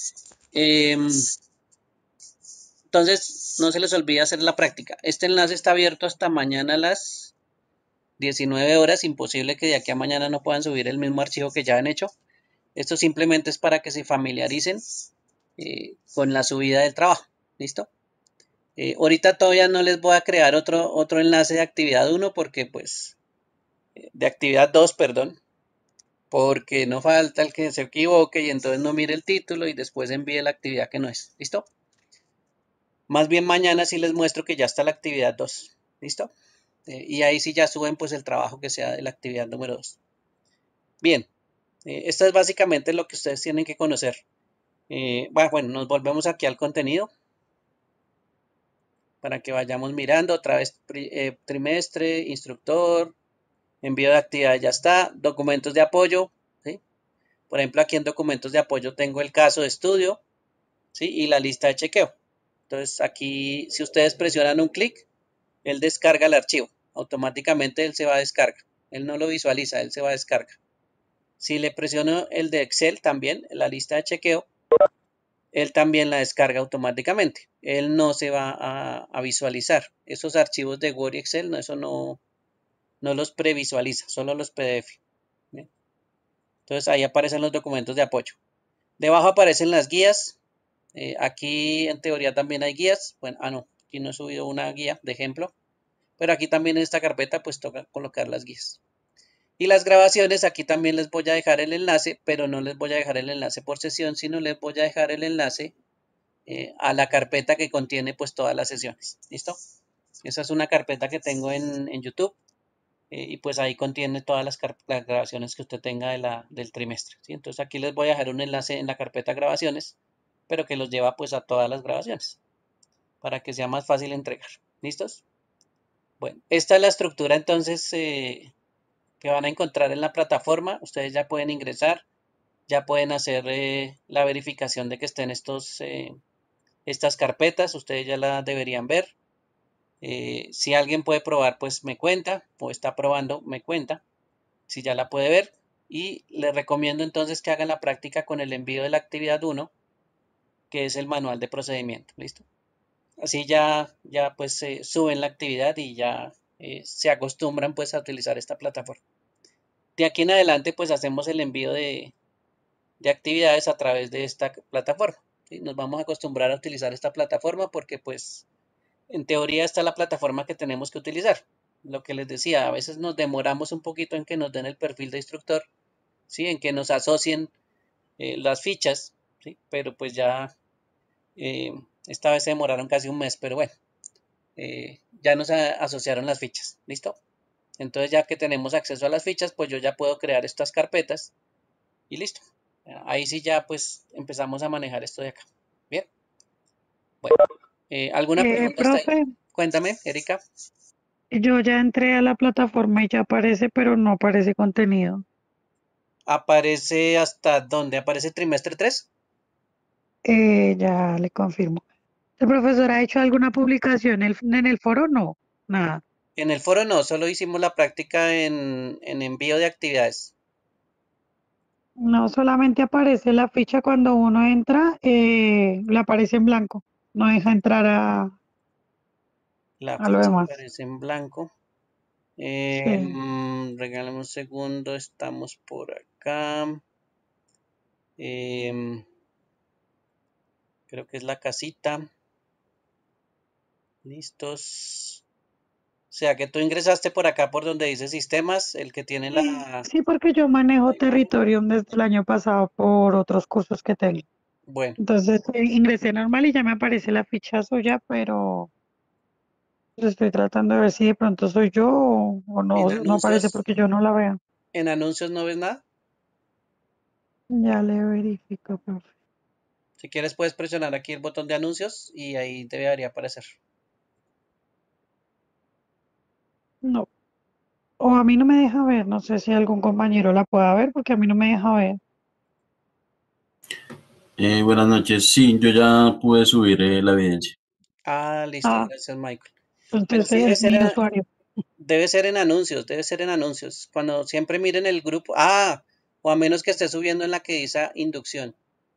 Entonces, no se les olvide hacer la práctica. Este enlace está abierto hasta mañana a las 19 horas. Imposible que de aquí a mañana no puedan subir el mismo archivo que ya han hecho. Esto simplemente es para que se familiaricen con la subida del trabajo. ¿Listo? Ahorita todavía no les voy a crear otro enlace de actividad 1 porque pues de actividad 2, perdón, porque no falta el que se equivoque y entonces no mire el título y después envíe la actividad que no es. ¿Listo? Más bien mañana sí les muestro que ya está la actividad 2. ¿Listo? Y ahí sí ya suben pues el trabajo que sea de la actividad número 2. Bien, esto es básicamente lo que ustedes tienen que conocer. Bueno, nos volvemos aquí al contenido para que vayamos mirando otra vez trimestre, instructor, envío de actividad ya está, documentos de apoyo, ¿sí? Por ejemplo, aquí en documentos de apoyo tengo el caso de estudio, ¿sí? Y la lista de chequeo. Entonces aquí, si ustedes presionan un clic, él descarga el archivo. Automáticamente él se va a descargar. Él no lo visualiza, él se va a descargar. Si le presiono el de Excel también, la lista de chequeo, él también la descarga automáticamente. Él no se va a visualizar. Esos archivos de Word y Excel, no, eso no los previsualiza, solo los PDF. ¿Bien? Entonces ahí aparecen los documentos de apoyo. Debajo aparecen las guías. Aquí en teoría también hay guías. Bueno, no, aquí no he subido una guía de ejemplo. Pero aquí también en esta carpeta pues toca colocar las guías. Y las grabaciones, aquí también les voy a dejar el enlace, pero no les voy a dejar el enlace por sesión, sino les voy a dejar el enlace a la carpeta que contiene pues todas las sesiones. ¿Listo? Esa es una carpeta que tengo en YouTube y pues ahí contiene todas las grabaciones que usted tenga del trimestre. ¿Sí? Entonces aquí les voy a dejar un enlace en la carpeta grabaciones, pero que los lleva pues a todas las grabaciones para que sea más fácil entregar. ¿Listos? Bueno, esta es la estructura entonces que van a encontrar en la plataforma. Ustedes ya pueden ingresar, ya pueden hacer la verificación de que estén estas carpetas, ustedes ya la deberían ver. Si alguien puede probar, pues me cuenta, o está probando, me cuenta, si ya la puede ver. Y les recomiendo entonces que hagan la práctica con el envío de la actividad 1, que es el manual de procedimiento. ¿Listo? Así ya pues suben la actividad y ya se acostumbran pues a utilizar esta plataforma. De aquí en adelante pues hacemos el envío de actividades a través de esta plataforma. ¿Sí? Nos vamos a acostumbrar a utilizar esta plataforma porque pues en teoría esta es la plataforma que tenemos que utilizar. Lo que les decía, a veces nos demoramos un poquito en que nos den el perfil de instructor, ¿sí? En que nos asocien las fichas, ¿sí? Pero pues ya esta vez se demoraron casi un mes, pero bueno, ya nos asociaron las fichas, ¿listo? Entonces ya que tenemos acceso a las fichas, pues yo ya puedo crear estas carpetas y listo. Ahí sí ya pues empezamos a manejar esto de acá. Bien. Bueno, ¿alguna pregunta hasta ahí? Profe, Cuéntame, Erika. yo ya entré a la plataforma y ya aparece, pero no aparece contenido. ¿Aparece hasta dónde? ¿Aparece trimestre 3? Ya le confirmo. ¿El profesor ha hecho alguna publicación en el foro? No, nada. En el foro no, solo hicimos la práctica en envío de actividades. No solamente aparece la ficha cuando uno entra, le aparece en blanco. No deja entrar La a lo ficha demás. aparece en blanco. Regálame un segundo, estamos por acá. Creo que es la casita. Listos. O sea que tú ingresaste por acá por donde dice sistemas, el que tiene la Sí, porque yo manejo imagen. Territorium desde el año pasado por otros cursos que tengo. Bueno, Entonces ingresé normal y ya me aparece la ficha suya, pero estoy tratando de ver si de pronto soy yo o en no aparece anuncios, porque yo no la veo. en anuncios no ves nada. Ya le verifico, profe. Si quieres puedes presionar aquí el botón de anuncios y ahí te debería aparecer. No. O a mí no me deja ver, no sé si algún compañero la pueda ver porque a mí no me deja ver. Buenas noches. Sí, yo ya pude subir la evidencia. Ah, listo, Ah, gracias Michael. Pero entonces sí es mi usuario. debe ser en anuncios, debe ser en anuncios. Cuando siempre miren el grupo, o a menos que esté subiendo en la que dice inducción.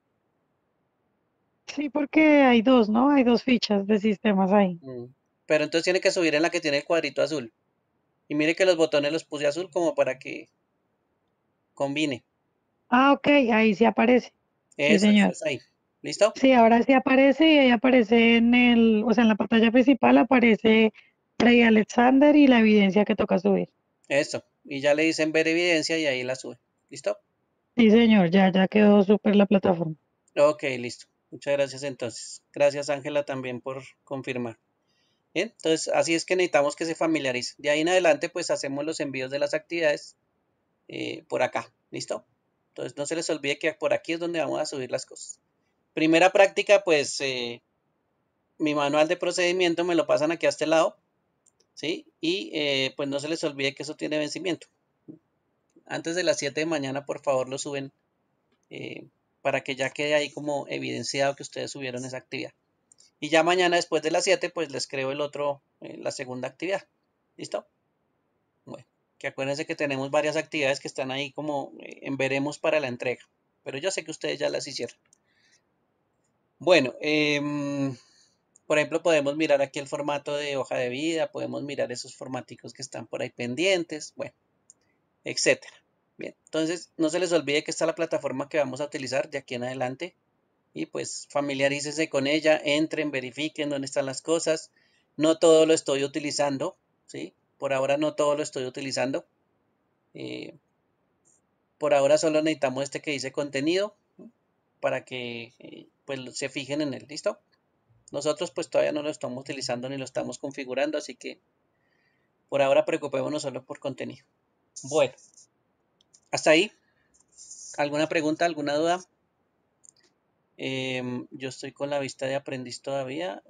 Sí, porque hay dos, ¿no? Hay dos fichas de sistemas ahí. Pero entonces tiene que subir en la que tiene el cuadrito azul. Y mire que los botones los puse azul como para que combine. Ah, ok, ahí sí aparece. Sí, Eso señor. es ahí. ¿Listo? Sí, ahora sí aparece y ahí aparece o sea, en la pantalla principal aparece Frei Alexander y la evidencia que toca subir. Eso. Y ya le dicen ver evidencia y ahí la sube. ¿Listo? Sí, señor, ya quedó súper la plataforma. Ok, listo. Muchas gracias entonces. Gracias Ángela también por confirmar. Bien, entonces así es que necesitamos que se familiarice. De ahí en adelante pues hacemos los envíos de las actividades por acá. ¿Listo? Entonces no se les olvide que por aquí es donde vamos a subir las cosas. Primera práctica pues mi manual de procedimiento me lo pasan aquí a este lado. ¿Sí? Y pues no se les olvide que eso tiene vencimiento. Antes de las 7 de mañana, por favor, lo suben para que ya quede ahí como evidenciado que ustedes subieron esa actividad. Y ya mañana, después de las 7, pues les creo la segunda actividad. ¿Listo? Bueno, que acuérdense que tenemos varias actividades que están ahí como en veremos para la entrega. Pero yo sé que ustedes ya las hicieron. Bueno, por ejemplo, podemos mirar aquí el formato de hoja de vida, podemos mirar esos formáticos que están por ahí pendientes. Bueno, etcétera. Bien, entonces no se les olvide que esta es la plataforma que vamos a utilizar de aquí en adelante y pues familiarícese con ella, entren, verifiquen dónde están las cosas. No todo lo estoy utilizando, ¿sí? Por ahora no todo lo estoy utilizando. Eh, por ahora solo necesitamos este que dice contenido para que pues se fijen en él, ¿listo? Nosotros pues todavía no lo estamos utilizando ni lo estamos configurando, así que por ahora preocupémonos solo por contenido. Bueno, hasta ahí. ¿Alguna pregunta, alguna duda? Yo estoy con la vista de aprendiz todavía.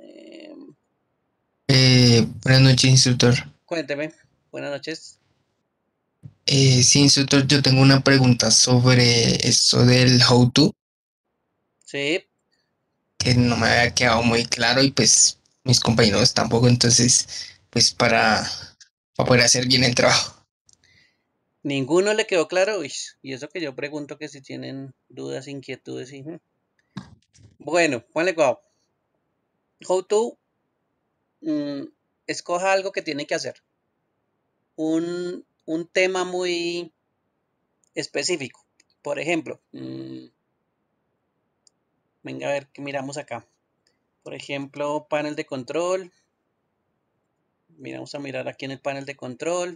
Buenas noches, instructor. Cuénteme. Buenas noches. Sí, instructor, yo tengo una pregunta sobre eso del how to, Sí, que no me había quedado muy claro y pues mis compañeros tampoco, entonces, pues para poder hacer bien el trabajo. ninguno le quedó claro. Uy, y eso que yo pregunto que si tienen dudas, inquietudes. Bueno, ponle cuidado. How to, escoja algo que tiene que hacer. Un tema muy específico. Por ejemplo, venga a ver qué miramos acá. Por ejemplo, panel de control. Miramos a mirar aquí en el panel de control.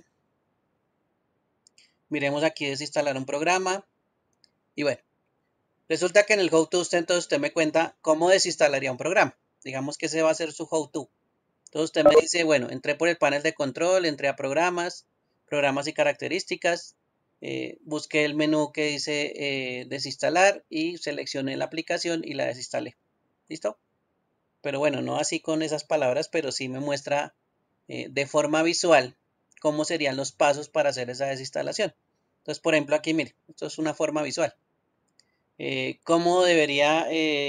Miremos aquí desinstalar un programa. Y bueno, resulta que en el how-to entonces usted me cuenta cómo desinstalaría un programa. Digamos que ese va a ser su how-to. Entonces usted me dice, bueno, entré por el panel de control, entré a programas, programas y características, busqué el menú que dice desinstalar y seleccioné la aplicación y la desinstalé. ¿Listo? Pero bueno, no así con esas palabras, pero sí me muestra de forma visual cómo serían los pasos para hacer esa desinstalación. Entonces, por ejemplo, aquí mire, esto es una forma visual. ¿Cómo debería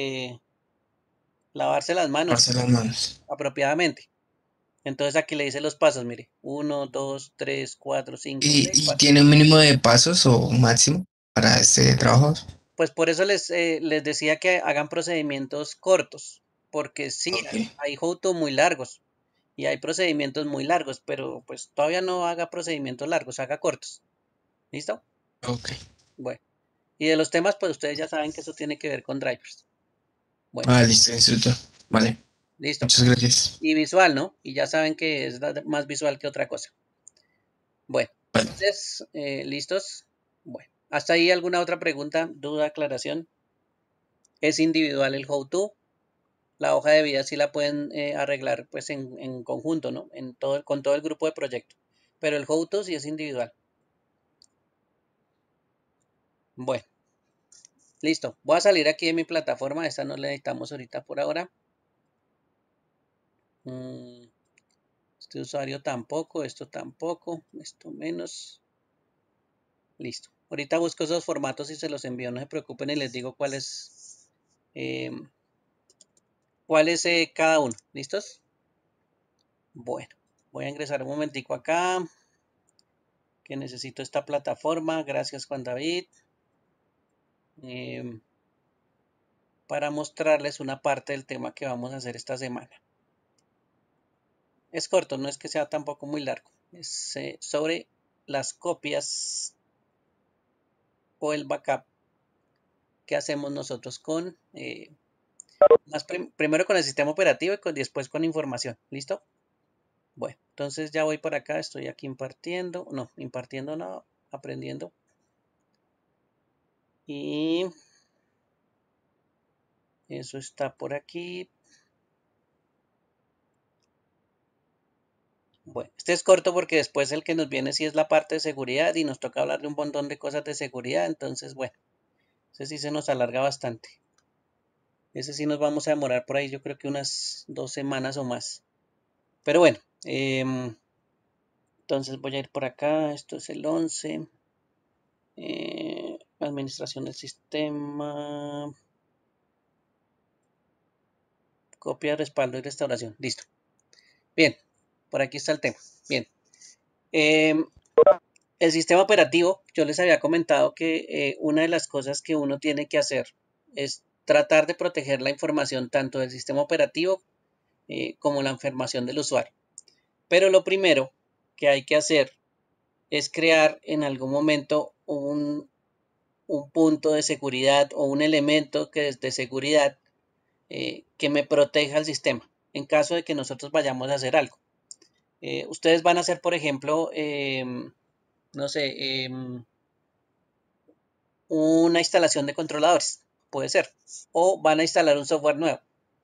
lavarse las manos Lavarse las manos. apropiadamente? Entonces aquí le dice los pasos, mire, 1, 2, 3, 4, 5, ¿Y, 6 y pasos. tiene un mínimo de pasos o máximo para este trabajo? Pues por eso les decía que hagan procedimientos cortos, porque sí, Ok. hay how-to muy largos y hay procedimientos muy largos, pero pues todavía no haga procedimientos largos, haga cortos. ¿Listo? Ok. Bueno. Y de los temas, pues ustedes ya saben que eso tiene que ver con drivers. Bueno, Ah, listo, instructor. Vale, listo. muchas gracias. Y visual, ¿no? Y ya saben que es más visual que otra cosa. Bueno, Vale. entonces, ¿listos? Bueno, ¿hasta ahí alguna otra pregunta, duda, aclaración? Es individual el how-to. La hoja de vida sí la pueden arreglar pues en conjunto, ¿no? Con todo el grupo de proyecto. Pero el how-to sí es individual. Bueno, listo. Voy a salir aquí de mi plataforma. Esta no la necesitamos ahorita por ahora. Este usuario tampoco, esto tampoco, esto menos. Listo. Ahorita busco esos formatos y se los envío. No se preocupen y les digo cuál es cada uno. ¿Listos? Bueno, voy a ingresar un momentico acá. Que necesito esta plataforma. Gracias, Juan David. Para mostrarles una parte del tema que vamos a hacer esta semana. Es corto, no es que sea tampoco muy largo. Es sobre las copias o el backup que hacemos nosotros con primero con el sistema operativo y después con información. ¿Listo? Bueno, entonces ya voy por acá. Estoy aquí impartiendo no, aprendiendo. Y eso está por aquí. Bueno, este es corto porque después el que nos viene sí es la parte de seguridad y nos toca hablar de un montón de cosas de seguridad. Entonces, bueno, ese sí se nos alarga bastante. Ese sí nos vamos a demorar por ahí, yo creo que unas 2 semanas o más. Pero bueno, entonces voy a ir por acá. Esto es el 11. Administración del sistema. Copia, respaldo y restauración. Listo. Bien, por aquí está el tema. Bien. El sistema operativo, yo les había comentado que una de las cosas que uno tiene que hacer es tratar de proteger la información tanto del sistema operativo como la información del usuario. Pero lo primero que hay que hacer es crear en algún momento un punto de seguridad o un elemento que es de seguridad que me proteja el sistema en caso de que nosotros vayamos a hacer algo. Ustedes van a hacer, por ejemplo, no sé, una instalación de controladores, puede ser, o van a instalar un software nuevo.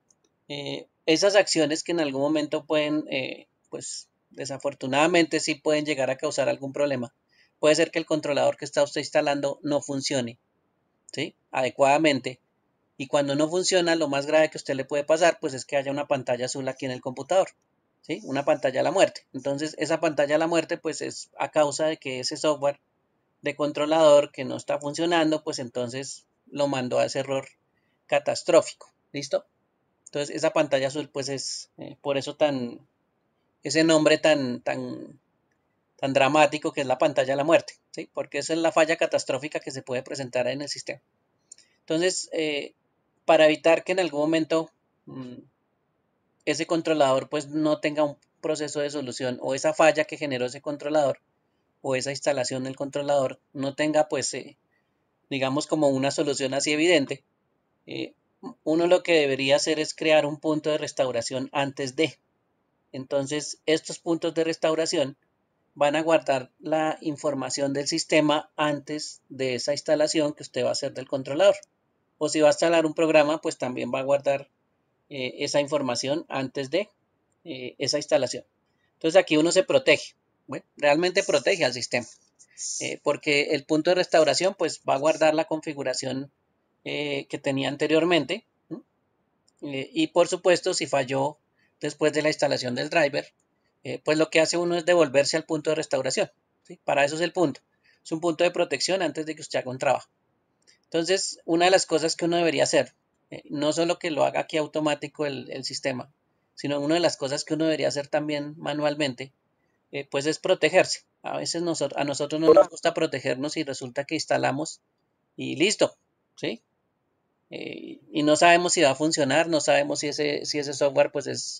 Esas acciones que en algún momento pueden, pues desafortunadamente sí pueden llegar a causar algún problema. Puede ser que el controlador que está usted instalando no funcione, ¿sí? Adecuadamente. Y cuando no funciona, lo más grave que a usted le puede pasar, pues es que haya una pantalla azul aquí en el computador, ¿sí? Una pantalla a la muerte. Entonces, esa pantalla a la muerte, pues es a causa de que ese software de controlador que no está funcionando, pues entonces lo mandó a ese error catastrófico. ¿Listo? Entonces, esa pantalla azul, pues es por eso ese nombre tan dramático que es la pantalla a la muerte, ¿sí? Porque esa es la falla catastrófica que se puede presentar en el sistema. Entonces, para evitar que en algún momento ese controlador pues no tenga un proceso de solución o esa falla que generó ese controlador o esa instalación del controlador no tenga pues digamos como una solución así evidente, uno lo que debería hacer es crear un punto de restauración antes de. Entonces estos puntos de restauración van a guardar la información del sistema antes de esa instalación que usted va a hacer del controlador. O si va a instalar un programa, pues también va a guardar esa información antes de esa instalación. Entonces aquí uno se protege. Bueno, realmente protege al sistema. Porque el punto de restauración pues va a guardar la configuración que tenía anteriormente. Y por supuesto, si falló después de la instalación del driver, pues lo que hace uno es devolverse al punto de restauración, ¿sí? Para eso es el punto. Es un punto de protección antes de que usted haga un trabajo. Entonces, una de las cosas que uno debería hacer, no solo que lo haga aquí automático el sistema, sino una de las cosas que uno debería hacer también manualmente, pues es protegerse. A veces a nosotros no nos gusta protegernos y resulta que instalamos y listo, ¿sí? Y no sabemos si va a funcionar, no sabemos si ese software pues es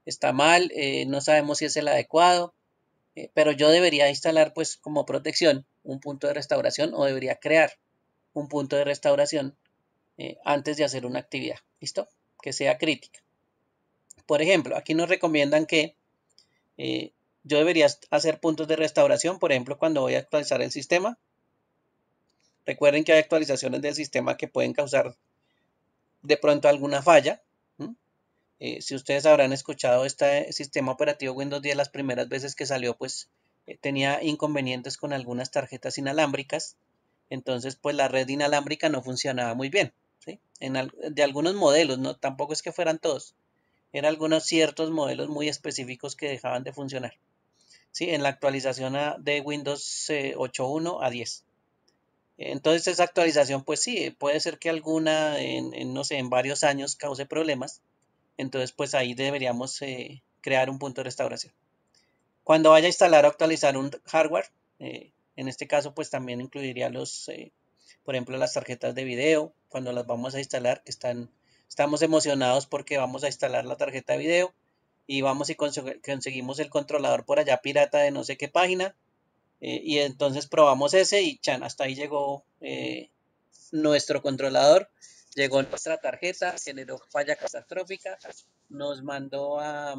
está mal, no sabemos si es el adecuado, pero yo debería instalar pues como protección un punto de restauración o debería crear un punto de restauración antes de hacer una actividad, ¿listo? Que sea crítica. Por ejemplo, aquí nos recomiendan que yo debería hacer puntos de restauración, por ejemplo, cuando voy a actualizar el sistema. Recuerden que hay actualizaciones del sistema que pueden causar de pronto alguna falla. Si ustedes habrán escuchado, este sistema operativo Windows 10 las primeras veces que salió, pues tenía inconvenientes con algunas tarjetas inalámbricas. Entonces, pues la red inalámbrica no funcionaba muy bien, ¿sí? De algunos modelos, no, tampoco es que fueran todos. Eran algunos ciertos modelos muy específicos que dejaban de funcionar, ¿sí? En la actualización de Windows 8.1 a 10. Entonces esa actualización, pues sí, puede ser que alguna, no sé, en varios años cause problemas. Entonces, pues ahí deberíamos crear un punto de restauración. Cuando vaya a instalar o actualizar un hardware, en este caso, pues también incluiría por ejemplo, las tarjetas de video, cuando las vamos a instalar, estamos emocionados porque vamos a instalar la tarjeta de video y vamos y conseguimos el controlador por allá pirata de no sé qué página, y entonces probamos ese y chan, hasta ahí llegó nuestro controlador, llegó nuestra tarjeta, generó falla catastrófica, nos mandó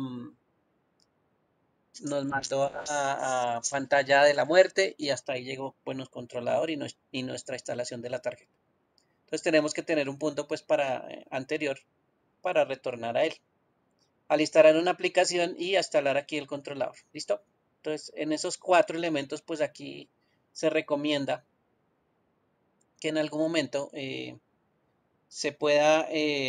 a pantalla de la muerte y hasta ahí llegó nuestro controlador y nuestra instalación de la tarjeta. Entonces tenemos que tener un punto pues anterior para retornar a él. Al instalar una aplicación y instalar aquí el controlador. ¿Listo? Entonces en esos 4 elementos pues aquí se recomienda que en algún momento se pueda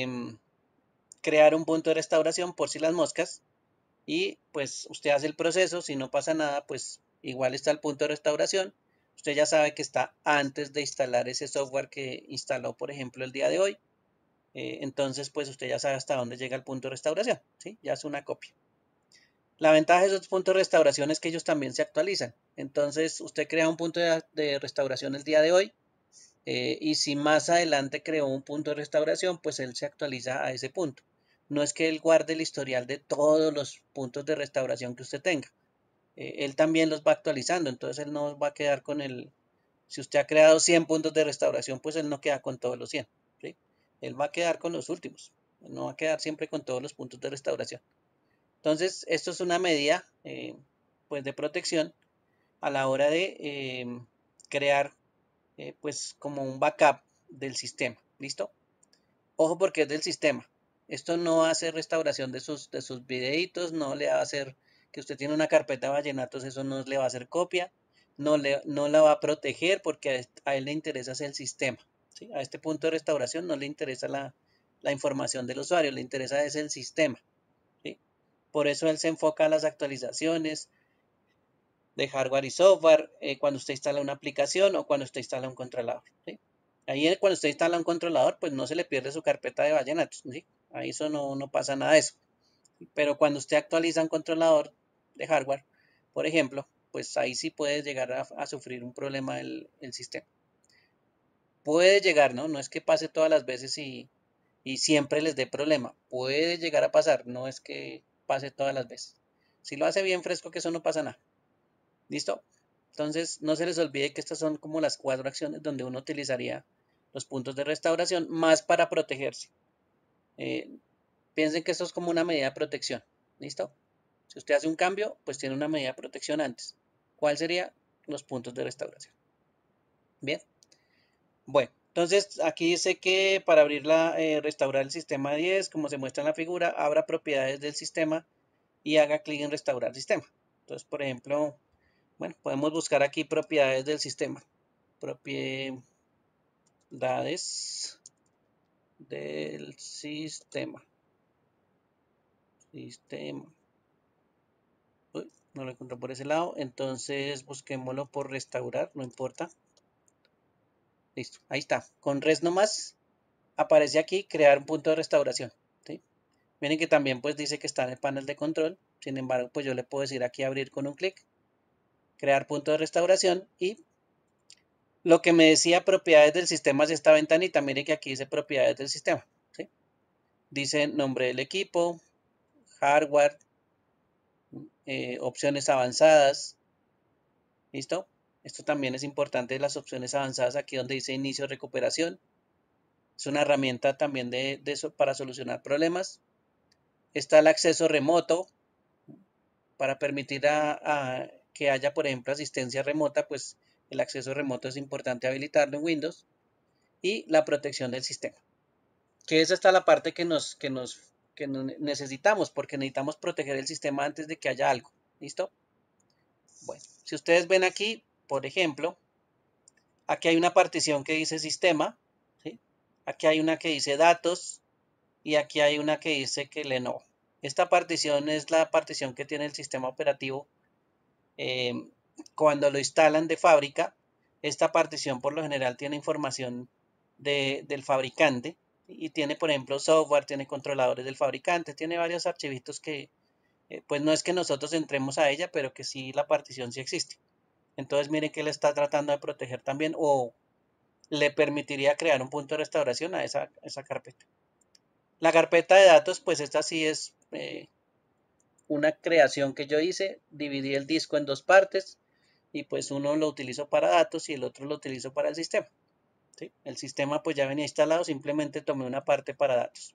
crear un punto de restauración por si las moscas y pues usted hace el proceso, si no pasa nada pues igual está el punto de restauración, usted ya sabe que está antes de instalar ese software que instaló por ejemplo el día de hoy, entonces pues usted ya sabe hasta dónde llega el punto de restauración, ¿sí? Ya es una copia. La ventaja de esos puntos de restauración es que ellos también se actualizan, entonces usted crea un punto de restauración el día de hoy, y si más adelante creó un punto de restauración, pues él se actualiza a ese punto. No es que él guarde el historial de todos los puntos de restauración que usted tenga. Él también los va actualizando, entonces él no va a quedar con si usted ha creado 100 puntos de restauración, pues él no queda con todos los 100, ¿sí? Él va a quedar con los últimos, no va a quedar siempre con todos los puntos de restauración. Entonces, esto es una medida pues de protección a la hora de crear pues como un backup del sistema, ¿listo? Ojo porque es del sistema. Esto no hace restauración de sus videitos, no le va a hacer que usted tiene una carpeta de vallenatos, eso no le va a hacer copia, no la va a proteger porque a él le interesa el sistema, ¿sí? A este punto de restauración no le interesa la información del usuario, le interesa es el sistema, ¿sí? Por eso él se enfoca a las actualizaciones de hardware y software cuando usted instala una aplicación o cuando usted instala un controlador, ¿sí? Ahí cuando usted instala un controlador, pues no se le pierde su carpeta de vallenatos, ¿sí? Ahí eso no pasa nada de eso. Pero cuando usted actualiza un controlador de hardware, por ejemplo, pues ahí sí puede llegar a sufrir un problema el sistema. Puede llegar, ¿no? No es que pase todas las veces y siempre les dé problema. Puede llegar a pasar, no es que pase todas las veces. Si lo hace bien fresco, que eso no pasa nada. ¿Listo? Entonces, no se les olvide que estas son como las 4 acciones donde uno utilizaría los puntos de restauración más para protegerse. Piensen que esto es como una medida de protección. ¿Listo? Si usted hace un cambio, pues tiene una medida de protección antes. ¿Cuál sería? Los puntos de restauración. Bien. Bueno, entonces aquí dice que para restaurar el sistema 10, como se muestra en la figura, abra propiedades del sistema y haga clic en restaurar sistema. Entonces, por ejemplo, bueno, podemos buscar aquí propiedades del sistema. Propiedades del sistema. Uy, no lo encuentro por ese lado. Entonces busquémoslo por restaurar, no importa. Listo, ahí está. Con res nomás aparece aquí crear un punto de restauración, ¿sí? Miren que también pues dice que está en el panel de control. Sin embargo, pues yo le puedo decir aquí abrir con un clic, crear punto de restauración y lo que me decía propiedades del sistema es esta ventanita. Mire que aquí dice propiedades del sistema, ¿sí? Dice nombre del equipo, hardware, opciones avanzadas. ¿Listo? Esto también es importante, las opciones avanzadas, aquí donde dice inicio de recuperación. Es una herramienta también para solucionar problemas. Está el acceso remoto, para permitir que haya, por ejemplo, asistencia remota, pues el acceso remoto es importante habilitarlo en Windows. Y la protección del sistema. Que esa está la parte que necesitamos, porque necesitamos proteger el sistema antes de que haya algo. ¿Listo? Bueno, si ustedes ven aquí, por ejemplo, aquí hay una partición que dice sistema, ¿sí? Aquí hay una que dice datos y aquí hay una que dice que Lenovo. Esta partición es la partición que tiene el sistema operativo cuando lo instalan de fábrica. Esta partición por lo general tiene información del fabricante y tiene, por ejemplo, software, tiene controladores del fabricante, tiene varios archivitos que pues no es que nosotros entremos a ella, pero que sí la partición sí existe. Entonces miren que él está tratando de proteger también, o le permitiría crear un punto de restauración a esa carpeta. La carpeta de datos, pues esta sí es una creación que yo hice. Dividí el disco en dos partes y pues uno lo utilizo para datos y el otro lo utilizo para el sistema. ¿Sí? El sistema pues ya venía instalado, simplemente tomé una parte para datos.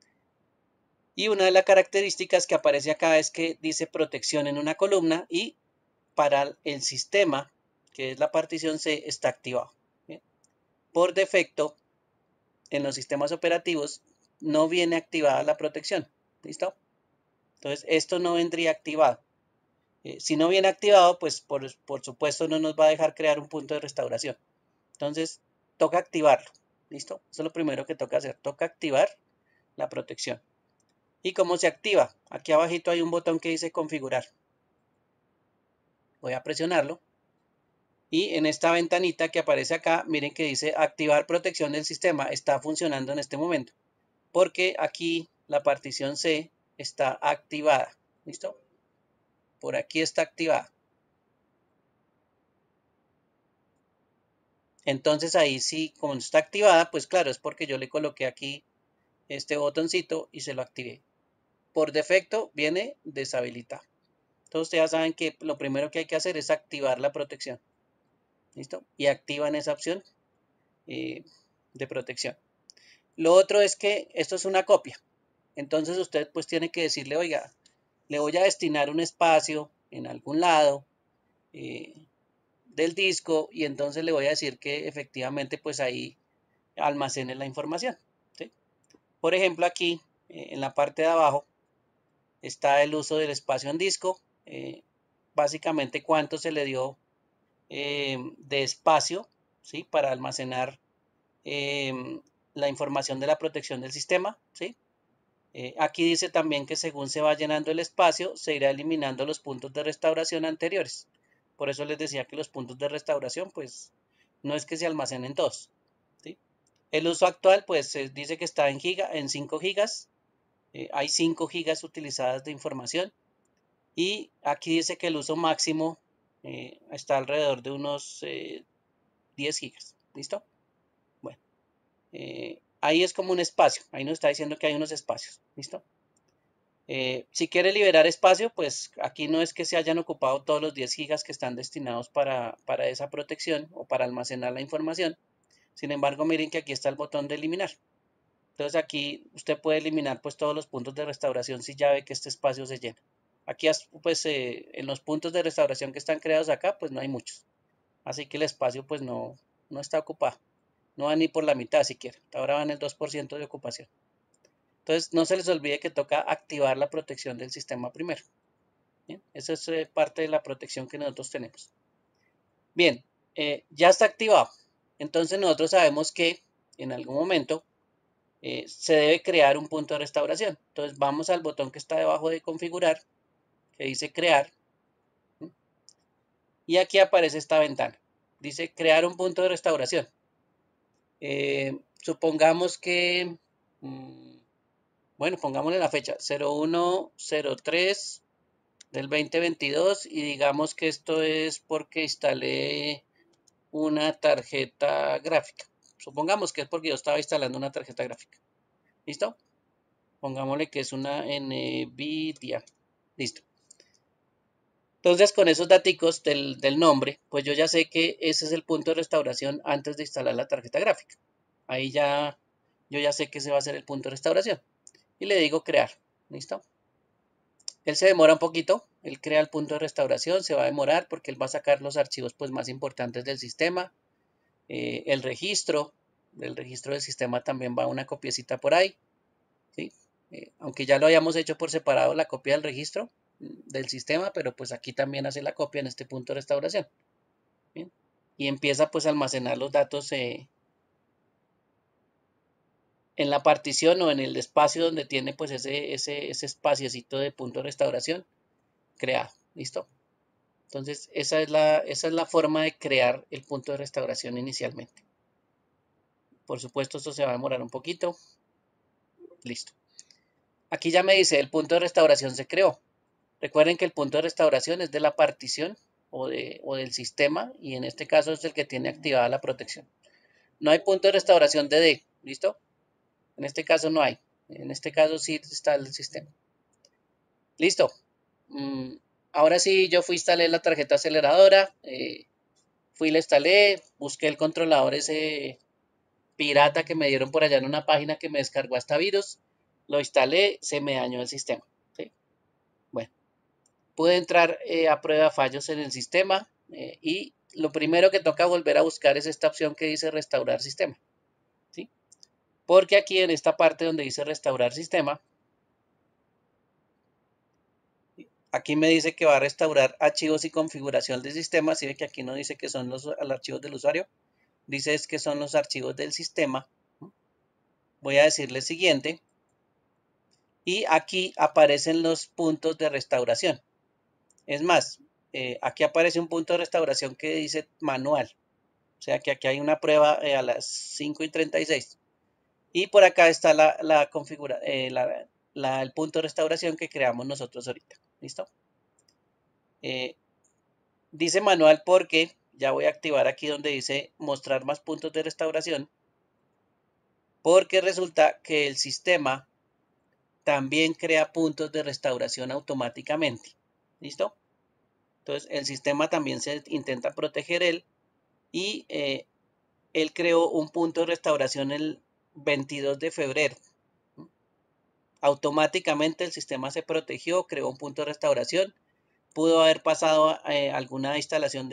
Y una de las características que aparece acá es que dice protección en una columna y para el sistema, que es la partición C, está activado. ¿Bien? Por defecto, en los sistemas operativos no viene activada la protección. ¿Listo? Entonces, esto no vendría activado. Si no viene activado, pues por supuesto no nos va a dejar crear un punto de restauración. Entonces, toca activarlo. ¿Listo? Eso es lo primero que toca hacer. Toca activar la protección. ¿Y cómo se activa? Aquí abajito hay un botón que dice configurar. Voy a presionarlo. Y en esta ventanita que aparece acá, miren que dice activar protección del sistema. Está funcionando en este momento. Porque aquí la partición C está activada. ¿Listo? Por aquí está activada. Entonces ahí sí, como está activada, pues claro, es porque yo le coloqué aquí este botoncito y se lo activé. Por defecto viene deshabilitado. Entonces ustedes ya saben que lo primero que hay que hacer es activar la protección. ¿Listo? Y activan esa opción de protección. Lo otro es que esto es una copia. Entonces usted pues tiene que decirle, oiga, le voy a destinar un espacio en algún lado del disco y entonces le voy a decir que efectivamente pues ahí almacene la información. ¿Sí? Por ejemplo aquí en la parte de abajo está el uso del espacio en disco, básicamente cuánto se le dio de espacio, ¿sí? Para almacenar la información de la protección del sistema. ¿Sí? Aquí dice también que según se va llenando el espacio, se irá eliminando los puntos de restauración anteriores. Por eso les decía que los puntos de restauración, pues, no es que se almacenen todos. ¿Sí? El uso actual, pues, dice que está en 5 gigas. Hay 5 gigas utilizadas de información. Y aquí dice que el uso máximo está alrededor de unos 10 gigas. ¿Listo? Bueno, ahí es como un espacio. Ahí nos está diciendo que hay unos espacios. ¿Listo? Si quiere liberar espacio, pues aquí no es que se hayan ocupado todos los 10 gigas que están destinados para esa protección o para almacenar la información. Sin embargo, miren que aquí está el botón de eliminar. Entonces aquí usted puede eliminar pues todos los puntos de restauración si ya ve que este espacio se llena. Aquí pues en los puntos de restauración que están creados acá pues no hay muchos. Así que el espacio pues no está ocupado. No va ni por la mitad siquiera. Ahora va en el 2% de ocupación. Entonces, no se les olvide que toca activar la protección del sistema primero. ¿Bien? Esa es parte de la protección que nosotros tenemos. Bien, ya está activado. Entonces, nosotros sabemos que en algún momento se debe crear un punto de restauración. Entonces, vamos al botón que está debajo de configurar, que dice crear. ¿Sí? Y aquí aparece esta ventana. Dice crear un punto de restauración. Supongamos que... bueno, pongámosle la fecha 0103 del 2022 y digamos que esto es porque instalé una tarjeta gráfica. Supongamos que es porque yo estaba instalando una tarjeta gráfica. ¿Listo? Pongámosle que es una NVIDIA. Listo. Entonces, con esos daticos del nombre, pues yo ya sé que ese es el punto de restauración antes de instalar la tarjeta gráfica. Ahí ya, yo ya sé que ese va a ser el punto de restauración. Y le digo crear. ¿Listo? Él se demora un poquito, él crea el punto de restauración, se va a demorar porque él va a sacar los archivos pues, más importantes del sistema. El registro, del registro del sistema también va una copiecita por ahí. ¿Sí? Aunque ya lo hayamos hecho por separado la copia del registro del sistema, pero pues aquí también hace la copia en este punto de restauración. ¿Bien? Y empieza pues a almacenar los datos en la partición o en el espacio donde tiene pues ese espaciecito de punto de restauración creado. ¿Listo? Entonces esa es la forma de crear el punto de restauración inicialmente. Por supuesto esto se va a demorar un poquito. Listo. Aquí ya me dice el punto de restauración se creó. Recuerden que el punto de restauración es de la partición o del sistema y en este caso es el que tiene activada la protección. No hay punto de restauración DD, ¿listo? En este caso no hay. En este caso sí está el sistema. Listo. Ahora sí, yo fui, instalé la tarjeta aceleradora, fui, la instalé, busqué el controlador ese pirata que me dieron por allá en una página que me descargó hasta virus, lo instalé, se me dañó el sistema. ¿Sí? Bueno. Pude entrar a prueba de fallos en el sistema y lo primero que toca volver a buscar es esta opción que dice restaurar sistema. ¿Sí? Porque aquí en esta parte donde dice restaurar sistema, aquí me dice que va a restaurar archivos y configuración del sistema. Si ve que aquí no dice que son los archivos del usuario, dice es que son los archivos del sistema. Voy a decirle siguiente y aquí aparecen los puntos de restauración. Es más, aquí aparece un punto de restauración que dice manual. O sea que aquí hay una prueba a las 5:36. Y por acá está el punto de restauración que creamos nosotros ahorita. ¿Listo? Dice manual porque ya voy a activar aquí donde dice mostrar más puntos de restauración. Porque resulta que el sistema también crea puntos de restauración automáticamente. ¿Listo? Entonces el sistema también se intenta proteger él y él creó un punto de restauración el 22 de febrero. Automáticamente el sistema se protegió, creó un punto de restauración. Pudo haber pasado alguna instalación de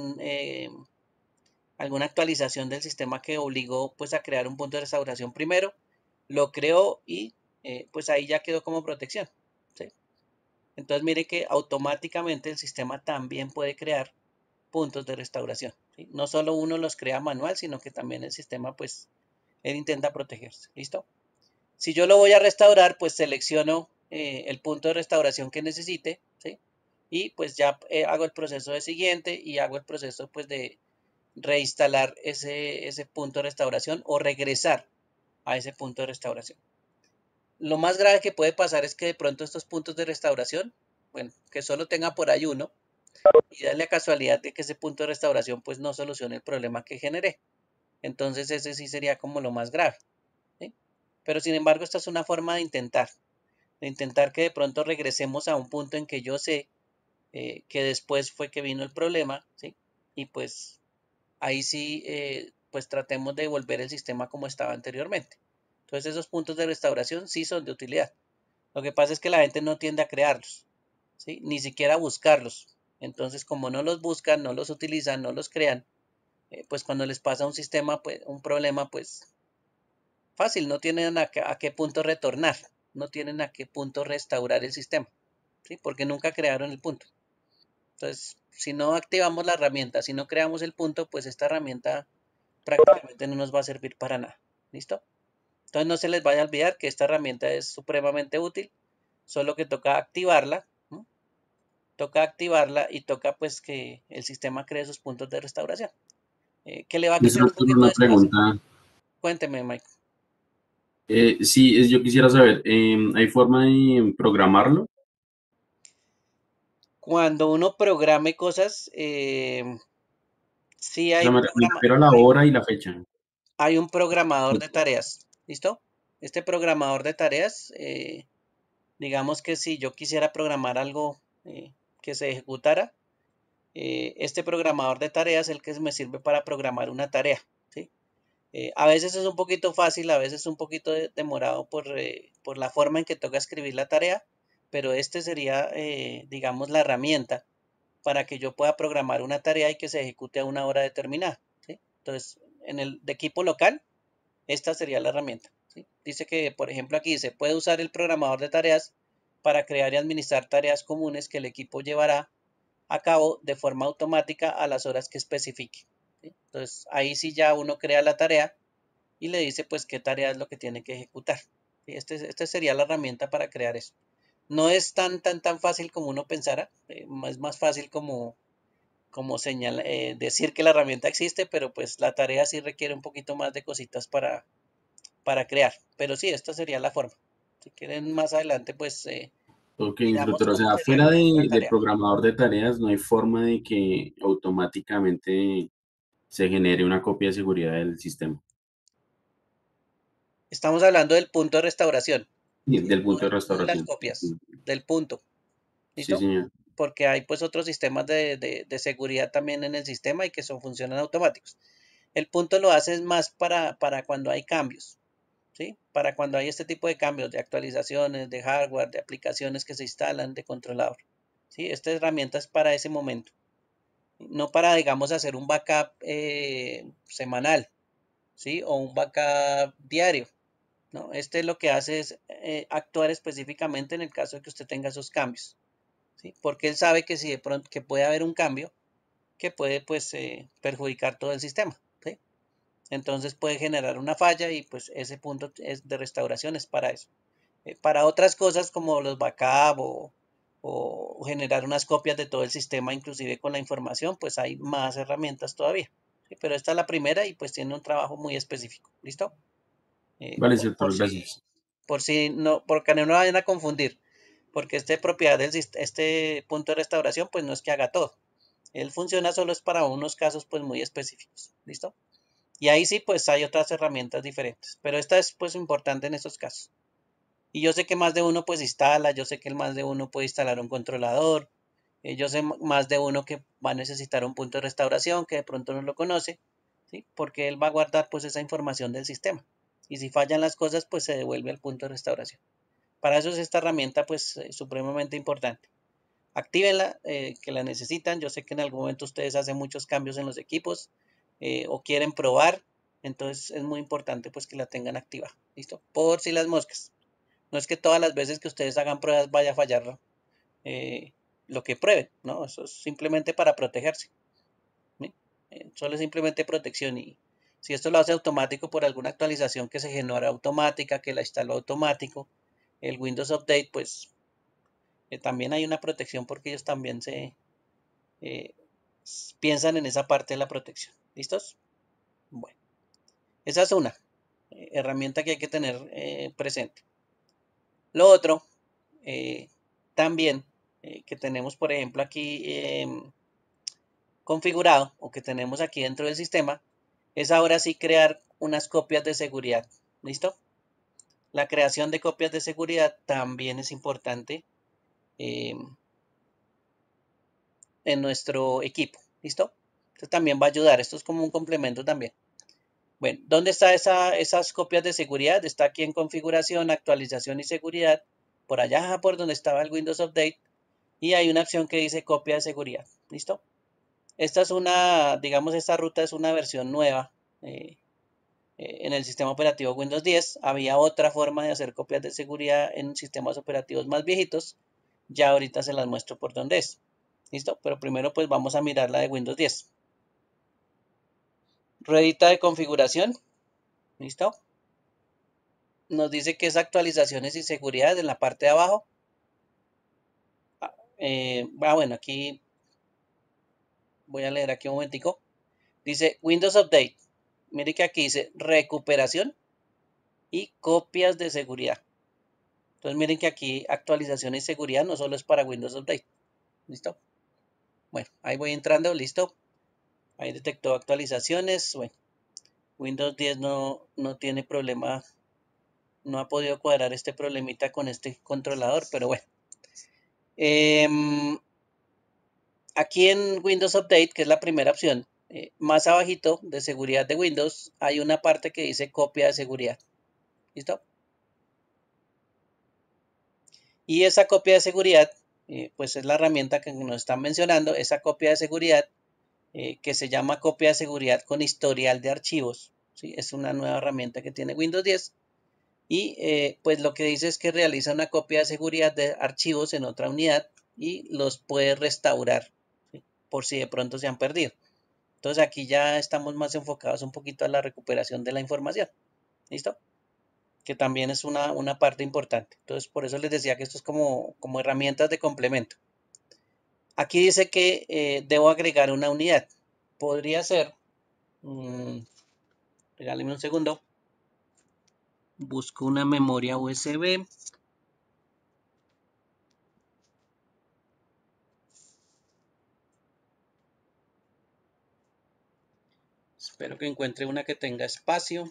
alguna actualización del sistema que obligó pues a crear un punto de restauración primero. Lo creó y pues ahí ya quedó como protección. ¿Sí? Entonces mire que automáticamente el sistema también puede crear puntos de restauración. ¿Sí? No solo uno los crea manual, sino que también el sistema pues él intenta protegerse. ¿Listo? Si yo lo voy a restaurar, pues selecciono el punto de restauración que necesite, ¿sí? Y pues ya hago el proceso de siguiente y hago el proceso pues de reinstalar ese punto de restauración o regresar a ese punto de restauración. Lo más grave que puede pasar es que de pronto estos puntos de restauración, bueno, que solo tenga por ahí uno y da la casualidad de que ese punto de restauración pues no solucione el problema que generé. Entonces ese sí sería como lo más grave. ¿Sí? Pero sin embargo esta es una forma de intentar que de pronto regresemos a un punto en que yo sé que después fue que vino el problema, ¿sí? Y pues ahí sí, pues tratemos de volver el sistema como estaba anteriormente. Entonces esos puntos de restauración sí son de utilidad. Lo que pasa es que la gente no tiende a crearlos, ¿sí? Ni siquiera a buscarlos. Entonces como no los buscan, no los utilizan, no los crean, pues cuando les pasa un sistema, pues un problema, pues fácil, no tienen a qué punto retornar, no tienen a qué punto restaurar el sistema, ¿sí? Porque nunca crearon el punto. Entonces, si no activamos la herramienta, si no creamos el punto, pues esta herramienta prácticamente no nos va a servir para nada. ¿Listo? Entonces no se les vaya a olvidar que esta herramienta es supremamente útil, solo que toca activarla, ¿no? Toca activarla y toca pues que el sistema cree sus puntos de restauración. ¿Qué le va a Esa quitar un es poquito de una espacio? pregunta. Cuénteme, Mike. Sí, yo quisiera saber, ¿hay forma de programarlo? Cuando uno programe cosas, sí O sea, me refiero a la hora y la fecha. hay un programador de tareas. ¿Listo? Este programador de tareas, digamos que si yo quisiera programar algo que se ejecutara este programador de tareas, el que me sirve para programar una tarea, ¿sí? A veces es un poquito fácil, a veces un poquito demorado por la forma en que toca escribir la tarea, pero este sería, digamos, la herramienta para que yo pueda programar una tarea y que se ejecute a una hora determinada, ¿sí? Entonces, en el de equipo local, esta sería la herramienta, ¿sí? Dice que, por ejemplo, aquí se puede usar el programador de tareas para crear y administrar tareas comunes que el equipo llevará a cabo de forma automática a las horas que especifique, ¿sí? Entonces, ahí sí ya uno crea la tarea y le dice pues qué tarea es lo que tiene que ejecutar, ¿sí? Este sería la herramienta para crear eso. No es tan fácil como uno pensara, es más fácil como decir que la herramienta existe, pero pues la tarea sí requiere un poquito más de cositas para crear. Pero sí, esta sería la forma. Si quieren más adelante, pues Ok, miramos instructor, o cómo sea, se fuera ejecuta la de tarea. programador de tareas, no hay forma de que automáticamente se genere una copia de seguridad del sistema. Estamos hablando del punto de restauración, Sí, ¿sí? del punto de No de las restauración. copias, del punto. Sí, ¿Listo? señor. Porque hay pues otros sistemas de seguridad también en el sistema y que funcionan automáticos. El punto lo hace más para cuando hay cambios, ¿sí? Para cuando hay este tipo de cambios de actualizaciones, de hardware, de aplicaciones que se instalan, de controlador, ¿sí? Esta herramienta es para ese momento, no para, digamos, hacer un backup semanal, ¿sí? O un backup diario, ¿no? Este lo que hace es actuar específicamente en el caso de que usted tenga esos cambios, ¿sí? Porque él sabe que si de pronto que puede haber un cambio que puede pues perjudicar todo el sistema, ¿sí? Entonces puede generar una falla y pues ese punto de restauración es para eso. Para otras cosas como los backup o generar unas copias de todo el sistema, inclusive con la información, pues hay más herramientas todavía, ¿sí? Pero esta es la primera y pues tiene un trabajo muy específico, ¿listo? Vale, Por, instructor, gracias. si no, porque no vayan a confundir, porque este propiedad este punto de restauración, pues no es que haga todo. Él funciona solo es para unos casos pues muy específicos, ¿listo? Y ahí sí pues hay otras herramientas diferentes, pero esta es pues importante en estos casos. Y yo sé que más de uno pues instala, yo sé que el más de uno puede instalar un controlador, yo sé más de uno que va a necesitar un punto de restauración que de pronto no lo conoce, ¿sí? Porque él va a guardar pues esa información del sistema. Y si fallan las cosas pues se devuelve al punto de restauración. Para eso es esta herramienta pues supremamente importante. Actívenla, que la necesitan. Yo sé que en algún momento ustedes hacen muchos cambios en los equipos o quieren probar. Entonces es muy importante pues que la tengan activa. ¿Listo? Por si las moscas. No es que todas las veces que ustedes hagan pruebas vaya a fallar eh, lo que prueben, ¿no? Eso es simplemente para protegerse, ¿sí? Solo es simplemente protección y si esto lo hace automático por alguna actualización que se genera automática, que la instaló automático, el Windows Update, pues también hay una protección porque ellos también eh, piensan en esa parte de la protección. ¿Listos? Bueno, esa es una herramienta que hay que tener presente. Lo otro, también que tenemos, por ejemplo, aquí configurado o que tenemos aquí dentro del sistema, es ahora sí crear unas copias de seguridad. ¿Listo? La creación de copias de seguridad también es importante en nuestro equipo. ¿Listo? Esto también va a ayudar. Esto es como un complemento también. Bueno, ¿dónde está esas copias de seguridad? Está aquí en configuración, actualización y seguridad. Por allá, por donde estaba el Windows Update. Y hay una opción que dice copia de seguridad. ¿Listo? Esta es digamos, esta ruta es una versión nueva en el sistema operativo Windows 10. Había otra forma de hacer copias de seguridad en sistemas operativos más viejitos. Ya ahorita se las muestro por dónde es. ¿Listo? Pero primero pues vamos a mirar la de Windows 10. Ruedita de configuración. ¿Listo? Nos dice que es actualizaciones y seguridad en la parte de abajo. Bueno, aquí voy a leer aquí un momentico. Dice Windows Update. Mire que aquí dice recuperación y copias de seguridad. Entonces miren que aquí actualización y seguridad no solo es para Windows Update. ¿Listo? Bueno, ahí voy entrando, listo. Ahí detectó actualizaciones. Bueno, Windows 10 no tiene problema. No ha podido cuadrar este problemita con este controlador, pero bueno. aquí en Windows Update, que es la primera opción, más abajito de seguridad de Windows, hay una parte que dice copia de seguridad. ¿Listo? Y esa copia de seguridad, pues es la herramienta que nos están mencionando, esa copia de seguridad que se llama copia de seguridad con historial de archivos. ¿Sí? Es una nueva herramienta que tiene Windows 10 y pues lo que dice es que realiza una copia de seguridad de archivos en otra unidad y los puede restaurar, ¿sí? Por si de pronto se han perdido. Entonces aquí ya estamos más enfocados un poquito a la recuperación de la información. ¿Listo? Que también es una parte importante. Entonces por eso les decía que esto es como herramientas de complemento. Aquí dice que debo agregar una unidad. Podría ser, regáleme un segundo, busco una memoria USB. Espero que encuentre una que tenga espacio.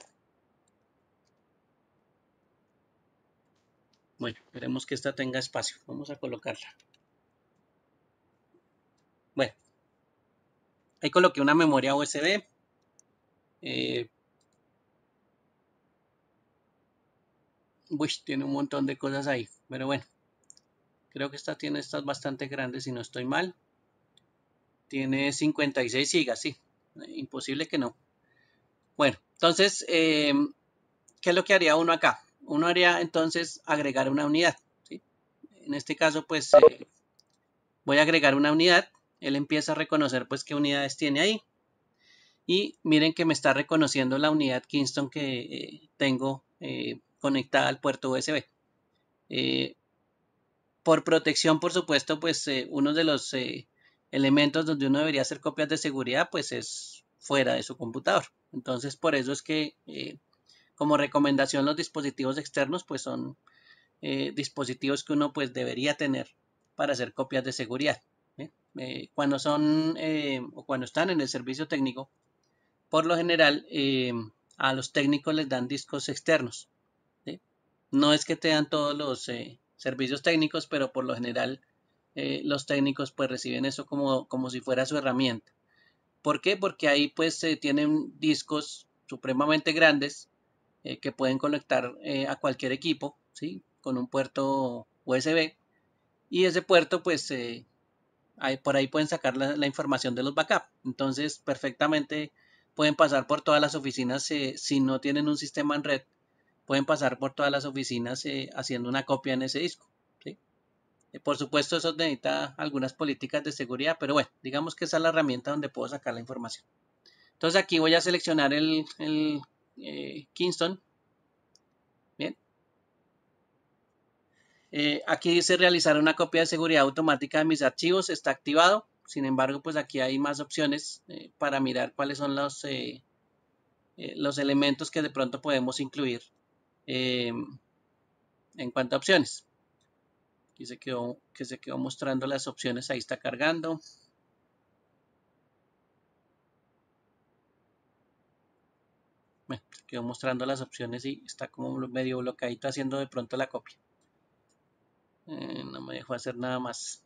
Bueno, queremos que esta tenga espacio. Vamos a colocarla. Bueno, ahí coloqué una memoria USB. Tiene un montón de cosas ahí. Pero bueno, creo que esta tiene estas bastante grandes si no estoy mal. Tiene 56 gigas, sí. Imposible que no. Bueno, entonces, ¿qué es lo que haría uno acá? Uno haría entonces agregar una unidad, ¿sí? En este caso, pues voy a agregar una unidad. Él empieza a reconocer pues qué unidades tiene ahí. Y miren que me está reconociendo la unidad Kingston que tengo conectada al puerto USB. Por protección, por supuesto, pues uno de los elementos donde uno debería hacer copias de seguridad pues es fuera de su computador. Entonces por eso es que como recomendación los dispositivos externos pues son dispositivos que uno pues debería tener para hacer copias de seguridad. Cuando son o cuando están en el servicio técnico, por lo general a los técnicos les dan discos externos. ¿Sí? No es que te dan todos los servicios técnicos, pero por lo general los técnicos pues reciben eso como si fuera su herramienta. ¿Por qué? Porque ahí pues tienen discos supremamente grandes que pueden conectar a cualquier equipo, ¿sí? Con un puerto USB y ese puerto pues por ahí pueden sacar la información de los backups. Entonces perfectamente pueden pasar por todas las oficinas si no tienen un sistema en red, pueden pasar por todas las oficinas haciendo una copia en ese disco. ¿Sí? Por supuesto eso necesita algunas políticas de seguridad, pero bueno, digamos que esa es la herramienta donde puedo sacar la información. Entonces aquí voy a seleccionar el Kingston. Bien. Aquí dice realizar una copia de seguridad automática de mis archivos, está activado. Sin embargo, pues aquí hay más opciones para mirar cuáles son los elementos que de pronto podemos incluir en cuanto a opciones. Aquí se quedó mostrando las opciones, ahí está cargando. Bueno, se quedó mostrando las opciones y está como medio bloqueadito haciendo de pronto la copia. No me dejó hacer nada más.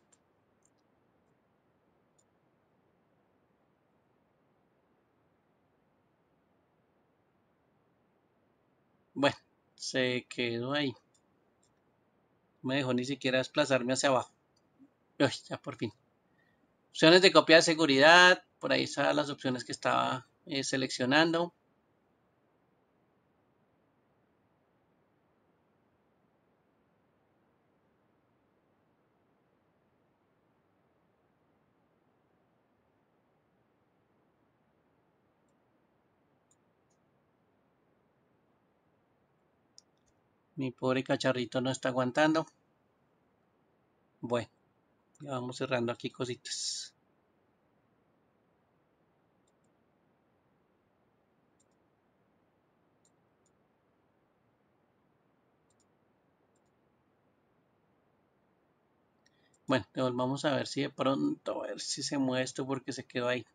Bueno, se quedó ahí. No me dejó ni siquiera desplazarme hacia abajo. Uy, ya por fin. Opciones de copia de seguridad. Por ahí están las opciones que estaba seleccionando. Mi pobre cacharrito no está aguantando. Bueno, ya vamos cerrando aquí cositas. Bueno, vamos a ver si de pronto, a ver si se mueve esto porque se quedó ahí.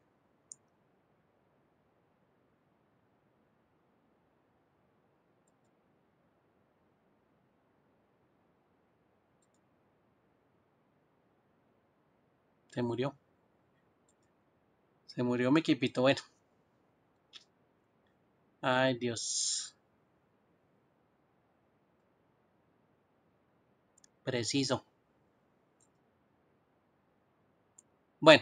Se murió. Se murió mi equipito. Bueno. Ay, Dios. Preciso. Bueno.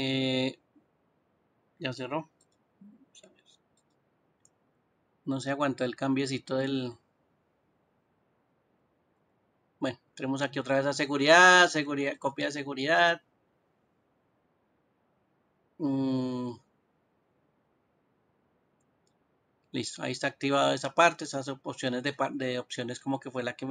Ya cerró. No se aguantó el cambiecito del... Bueno, tenemos aquí otra vez a seguridad, copia de seguridad. Listo, ahí está activado esa parte, esas opciones de opciones como que fue la que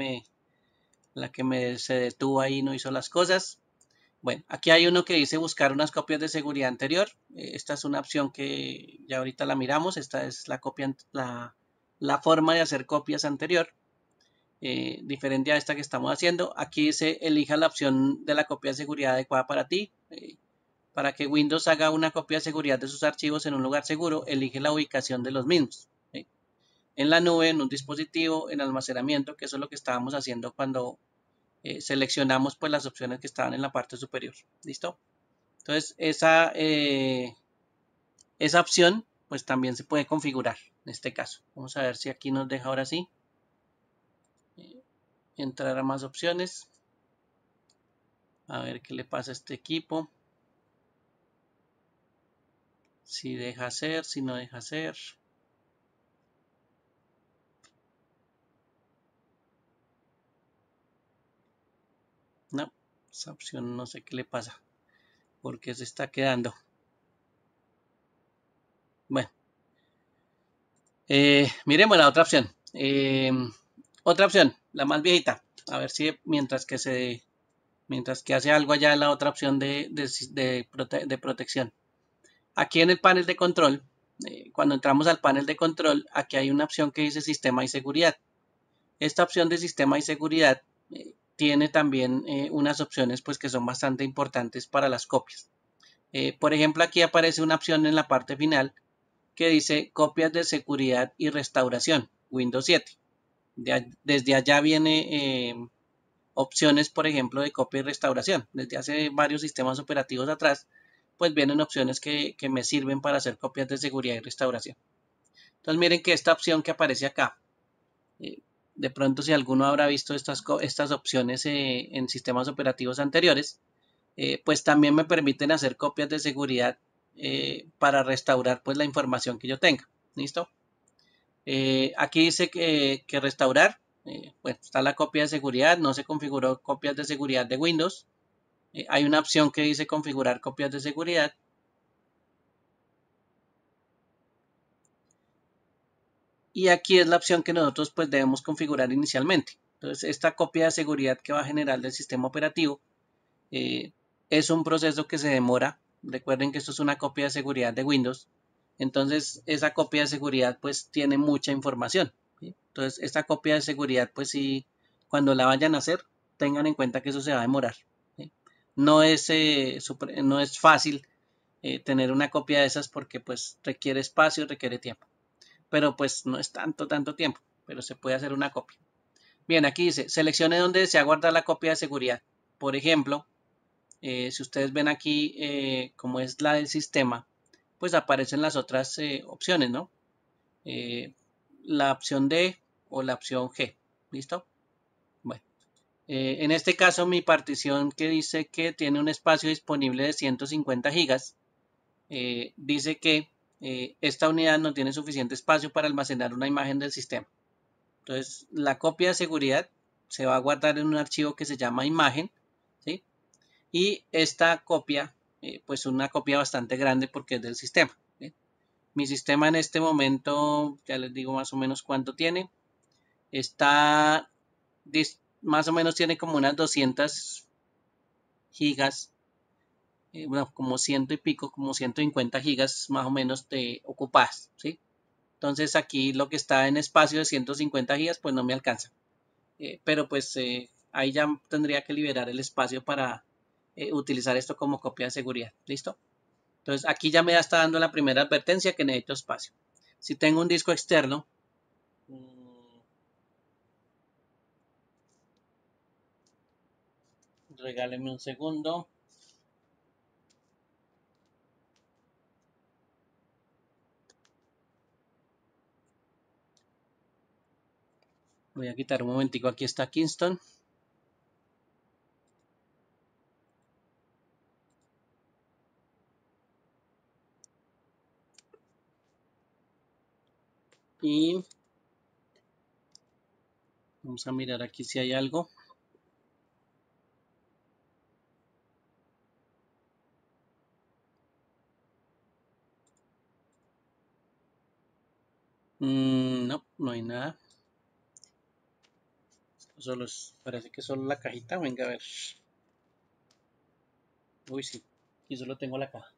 se detuvo ahí y no hizo las cosas. Bueno, aquí hay uno que dice buscar unas copias de seguridad anterior. Esta es una opción que ya ahorita la miramos. Esta es la copia, la forma de hacer copias anterior. Diferente a esta que estamos haciendo. Aquí dice elija la opción de la copia de seguridad adecuada para ti. Para que Windows haga una copia de seguridad de sus archivos en un lugar seguro, elige la ubicación de los mismos. En la nube, en un dispositivo, en almacenamiento, que eso es lo que estábamos haciendo cuando seleccionamos pues las opciones que estaban en la parte superior. ¿Listo? Entonces, esa opción pues también se puede configurar en este caso. Vamos a ver si aquí nos deja ahora sí entrar a más opciones. A ver qué le pasa a este equipo. Si deja hacer, si no deja hacer. No, esa opción no sé qué le pasa. Porque se está quedando. Bueno. Miremos la otra opción. Otra opción, la más viejita. A ver si mientras que hace algo allá en la otra opción de protección. Aquí en el panel de control, cuando entramos al panel de control, aquí hay una opción que dice sistema y seguridad. Esta opción de sistema y seguridad tiene también unas opciones pues que son bastante importantes para las copias. Por ejemplo, aquí aparece una opción en la parte final que dice copias de seguridad y restauración, Windows 7. Desde allá viene opciones, por ejemplo, de copia y restauración. Desde hace varios sistemas operativos atrás, pues vienen opciones que me sirven para hacer copias de seguridad y restauración. Entonces miren que esta opción que aparece acá, de pronto si alguno habrá visto estas opciones en sistemas operativos anteriores, pues también me permiten hacer copias de seguridad para restaurar pues la información que yo tenga. ¿Listo? Aquí dice que restaurar, bueno, está la copia de seguridad, no se configuró copias de seguridad de Windows. Hay una opción que dice configurar copias de seguridad. Y aquí es la opción que nosotros pues debemos configurar inicialmente. Entonces esta copia de seguridad que va a generar del sistema operativo es un proceso que se demora. Recuerden que esto es una copia de seguridad de Windows. Entonces esa copia de seguridad pues tiene mucha información. ¿Sí? Entonces esta copia de seguridad pues sí, cuando la vayan a hacer, tengan en cuenta que eso se va a demorar. ¿Sí? No es fácil tener una copia de esas porque pues requiere espacio, requiere tiempo. Pero pues no es tanto tiempo, pero se puede hacer una copia. Bien, aquí dice, seleccione dónde desea guardar la copia de seguridad. Por ejemplo, si ustedes ven aquí como es la del sistema, pues aparecen las otras opciones, ¿no? La opción D o la opción G. ¿Listo? Bueno, en este caso mi partición que dice que tiene un espacio disponible de 150 gigas, dice que esta unidad no tiene suficiente espacio para almacenar una imagen del sistema. Entonces, la copia de seguridad se va a guardar en un archivo que se llama imagen, ¿sí? Y esta copia, pues una copia bastante grande porque es del sistema. ¿Sí? Mi sistema en este momento, ya les digo más o menos cuánto tiene. Está, más o menos tiene como unas 200 gigas, bueno, como ciento y pico, como 150 gigas más o menos de ocupadas, ¿sí? Entonces aquí lo que está en espacio de 150 gigas, pues no me alcanza. Pero pues ahí ya tendría que liberar el espacio para utilizar esto como copia de seguridad. ¿Listo? Entonces aquí ya me está dando la primera advertencia que necesito espacio. Si tengo un disco externo, regáleme un segundo. Voy a quitar un momentico, aquí está Kingston. Y vamos a mirar aquí si hay algo. No, no hay nada. Solo parece que solo la cajita. Venga a ver. Uy, sí. Aquí solo tengo la caja.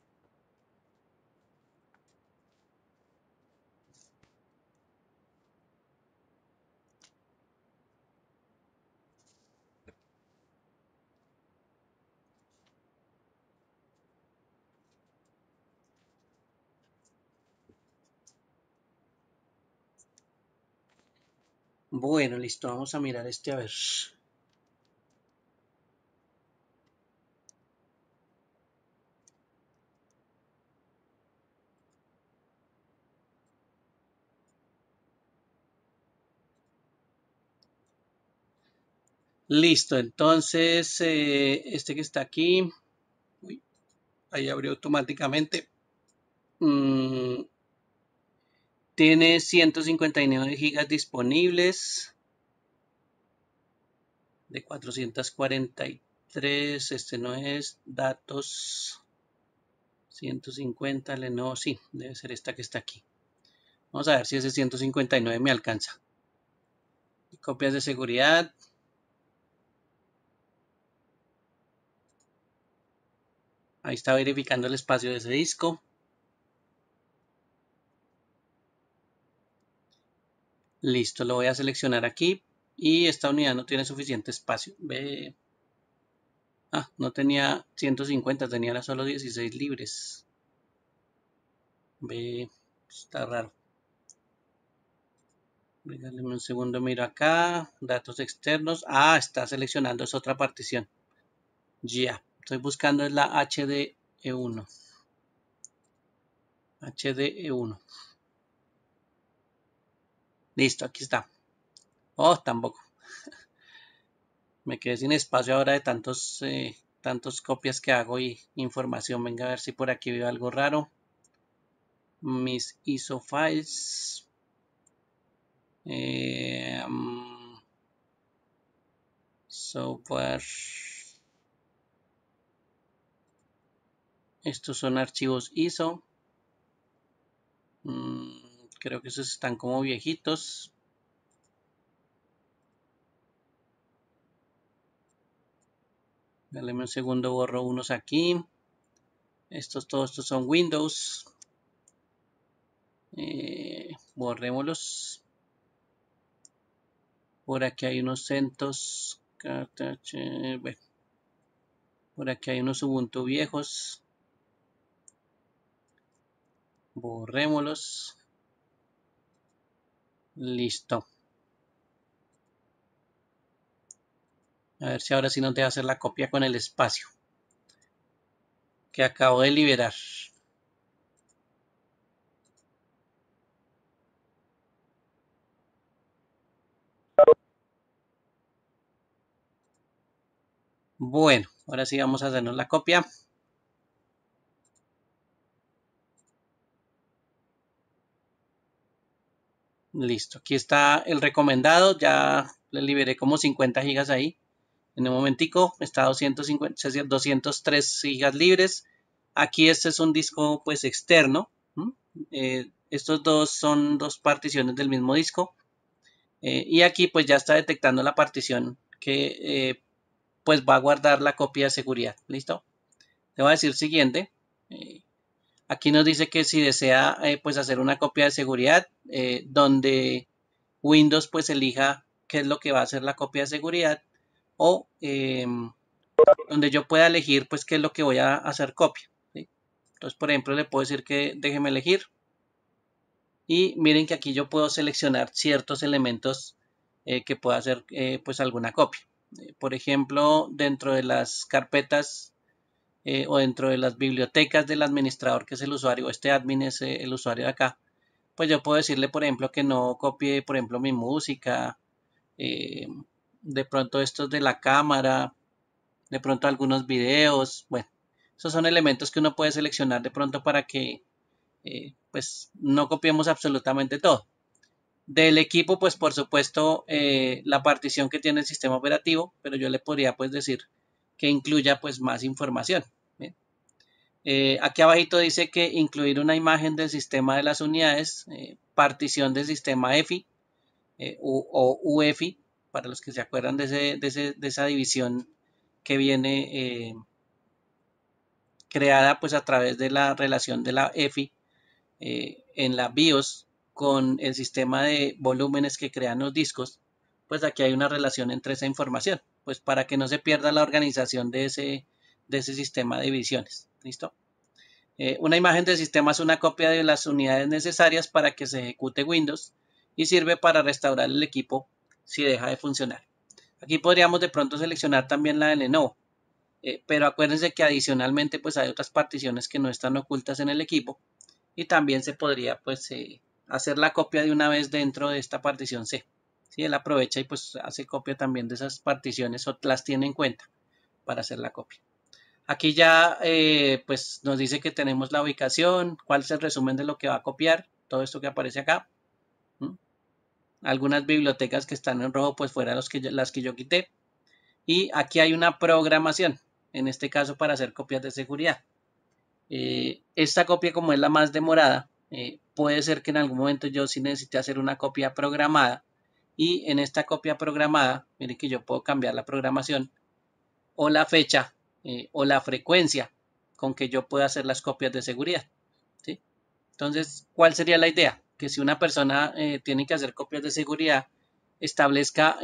Bueno, listo. Vamos a mirar este a ver. Listo, entonces este que está aquí, uy, ahí abrió automáticamente, tiene 159 gigas disponibles de 443, este no es, datos 150, Lenovo, sí, debe ser esta que está aquí. Vamos a ver si ese 159 me alcanza. Copias de seguridad. Ahí está verificando el espacio de ese disco. Listo, lo voy a seleccionar aquí. Y esta unidad no tiene suficiente espacio. Ve. No tenía 150, tenía solo 16 libres. Ve, está raro. Regáleme un segundo, miro acá. Datos externos. Está seleccionando, es otra partición. Ya, estoy buscando es la HDE1. HDE1. Listo, aquí está. Oh, tampoco. Me quedé sin espacio ahora de tantos copias que hago y información. Venga a ver si por aquí veo algo raro. Mis ISO files. Software. Estos son archivos ISO. Creo que esos están como viejitos. Dale un segundo, borro unos aquí. Todos estos son Windows. Borrémoslos. Por aquí hay unos CentOS. Bueno. Por aquí hay unos Ubuntu viejos. Borrémoslos. Listo. A ver si ahora sí nos deja hacer la copia con el espacio que acabo de liberar. Bueno, ahora sí vamos a hacernos la copia. Listo, aquí está el recomendado, ya le liberé como 50 gigas ahí. En un momentico está 203 gigas libres. Aquí este es un disco pues externo. Estos dos son dos particiones del mismo disco. Y aquí pues ya está detectando la partición que pues va a guardar la copia de seguridad. ¿Listo? Le voy a decir siguiente. Aquí nos dice que si desea pues hacer una copia de seguridad donde Windows pues elija qué es lo que va a hacer la copia de seguridad o donde yo pueda elegir pues qué es lo que voy a hacer copia. ¿Sí? Entonces por ejemplo le puedo decir que déjeme elegir y miren que aquí yo puedo seleccionar ciertos elementos que pueda hacer pues alguna copia. Por ejemplo, dentro de las carpetas o dentro de las bibliotecas del administrador, que es el usuario, este admin es el usuario de acá, pues yo puedo decirle, por ejemplo, que no copie, por ejemplo, mi música de pronto estos de la cámara, de pronto algunos videos. Bueno, esos son elementos que uno puede seleccionar de pronto para que pues no copiemos absolutamente todo. Del equipo, pues por supuesto la partición que tiene el sistema operativo, pero yo le podría pues decir que incluya pues más información. Aquí abajito dice que incluir una imagen del sistema de las unidades, partición del sistema EFI o UEFI, para los que se acuerdan de esa división que viene creada pues a través de la relación de la EFI en la BIOS con el sistema de volúmenes que crean los discos. Pues aquí hay una relación entre esa información, pues para que no se pierda la organización de ese sistema de divisiones. ¿Listo? Una imagen del sistema es una copia de las unidades necesarias para que se ejecute Windows y sirve para restaurar el equipo si deja de funcionar. Aquí podríamos de pronto seleccionar también la de Lenovo, pero acuérdense que adicionalmente pues hay otras particiones que no están ocultas en el equipo y también se podría pues hacer la copia de una vez dentro de esta partición C. ¿Sí? Él aprovecha y pues hace copia también de esas particiones o las tiene en cuenta para hacer la copia. Aquí ya pues nos dice que tenemos la ubicación, cuál es el resumen de lo que va a copiar, todo esto que aparece acá. Algunas bibliotecas que están en rojo pues fuera las que yo quité. Y aquí hay una programación, en este caso para hacer copias de seguridad. Esta copia, como es la más demorada, puede ser que en algún momento yo sí necesite hacer una copia programada. Y en esta copia programada, miren que yo puedo cambiar la programación o la fecha o la frecuencia con que yo pueda hacer las copias de seguridad. ¿Sí? Entonces, ¿cuál sería la idea? Que si una persona tiene que hacer copias de seguridad, establezca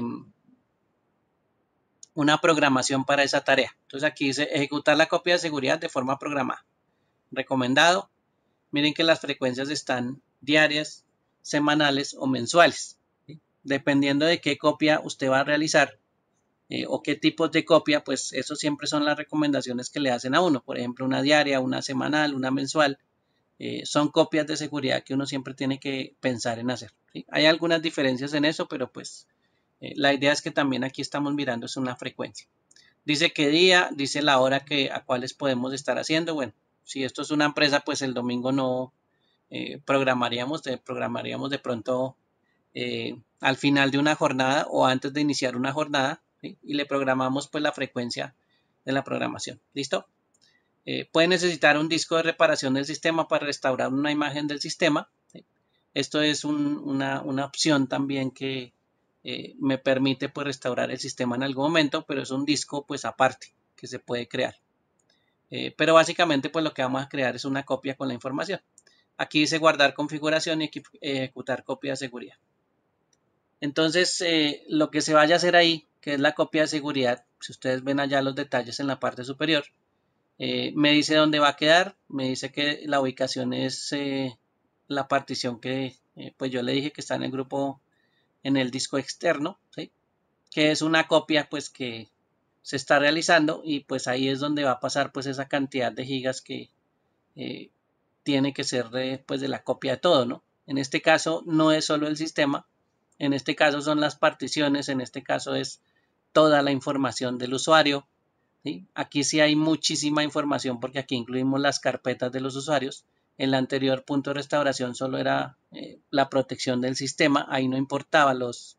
una programación para esa tarea. Entonces aquí dice ejecutar la copia de seguridad de forma programada. Recomendado. Miren que las frecuencias están diarias, semanales o mensuales. ¿Sí? Dependiendo de qué copia usted va a realizar o qué tipos de copia, pues eso siempre son las recomendaciones que le hacen a uno. Por ejemplo, una diaria, una semanal, una mensual. Son copias de seguridad que uno siempre tiene que pensar en hacer. ¿Sí? Hay algunas diferencias en eso, pero pues la idea es que también aquí estamos mirando es una frecuencia. Dice qué día, dice la hora a cuáles podemos estar haciendo. Bueno, si esto es una empresa, pues el domingo no programaríamos de pronto al final de una jornada o antes de iniciar una jornada, ¿sí? Y le programamos pues la frecuencia de la programación. ¿Listo? Puede necesitar un disco de reparación del sistema para restaurar una imagen del sistema. ¿Sí? Esto es una opción también que me permite pues restaurar el sistema en algún momento, pero es un disco pues aparte que se puede crear. Pero básicamente pues lo que vamos a crear es una copia con la información. Aquí dice guardar configuración y ejecutar copia de seguridad. Entonces lo que se vaya a hacer ahí, que es la copia de seguridad, si ustedes ven allá los detalles en la parte superior, me dice dónde va a quedar, me dice que la ubicación es la partición que pues yo le dije que está en el grupo, en el disco externo, ¿sí? Que es una copia pues que se está realizando y pues ahí es donde va a pasar pues esa cantidad de gigas que tiene que ser pues de la copia de todo, ¿no? En este caso no es solo el sistema, en este caso son las particiones, en este caso es toda la información del usuario. ¿Sí? Aquí sí hay muchísima información porque aquí incluimos las carpetas de los usuarios. En el anterior punto de restauración solo era la protección del sistema, ahí no importaba los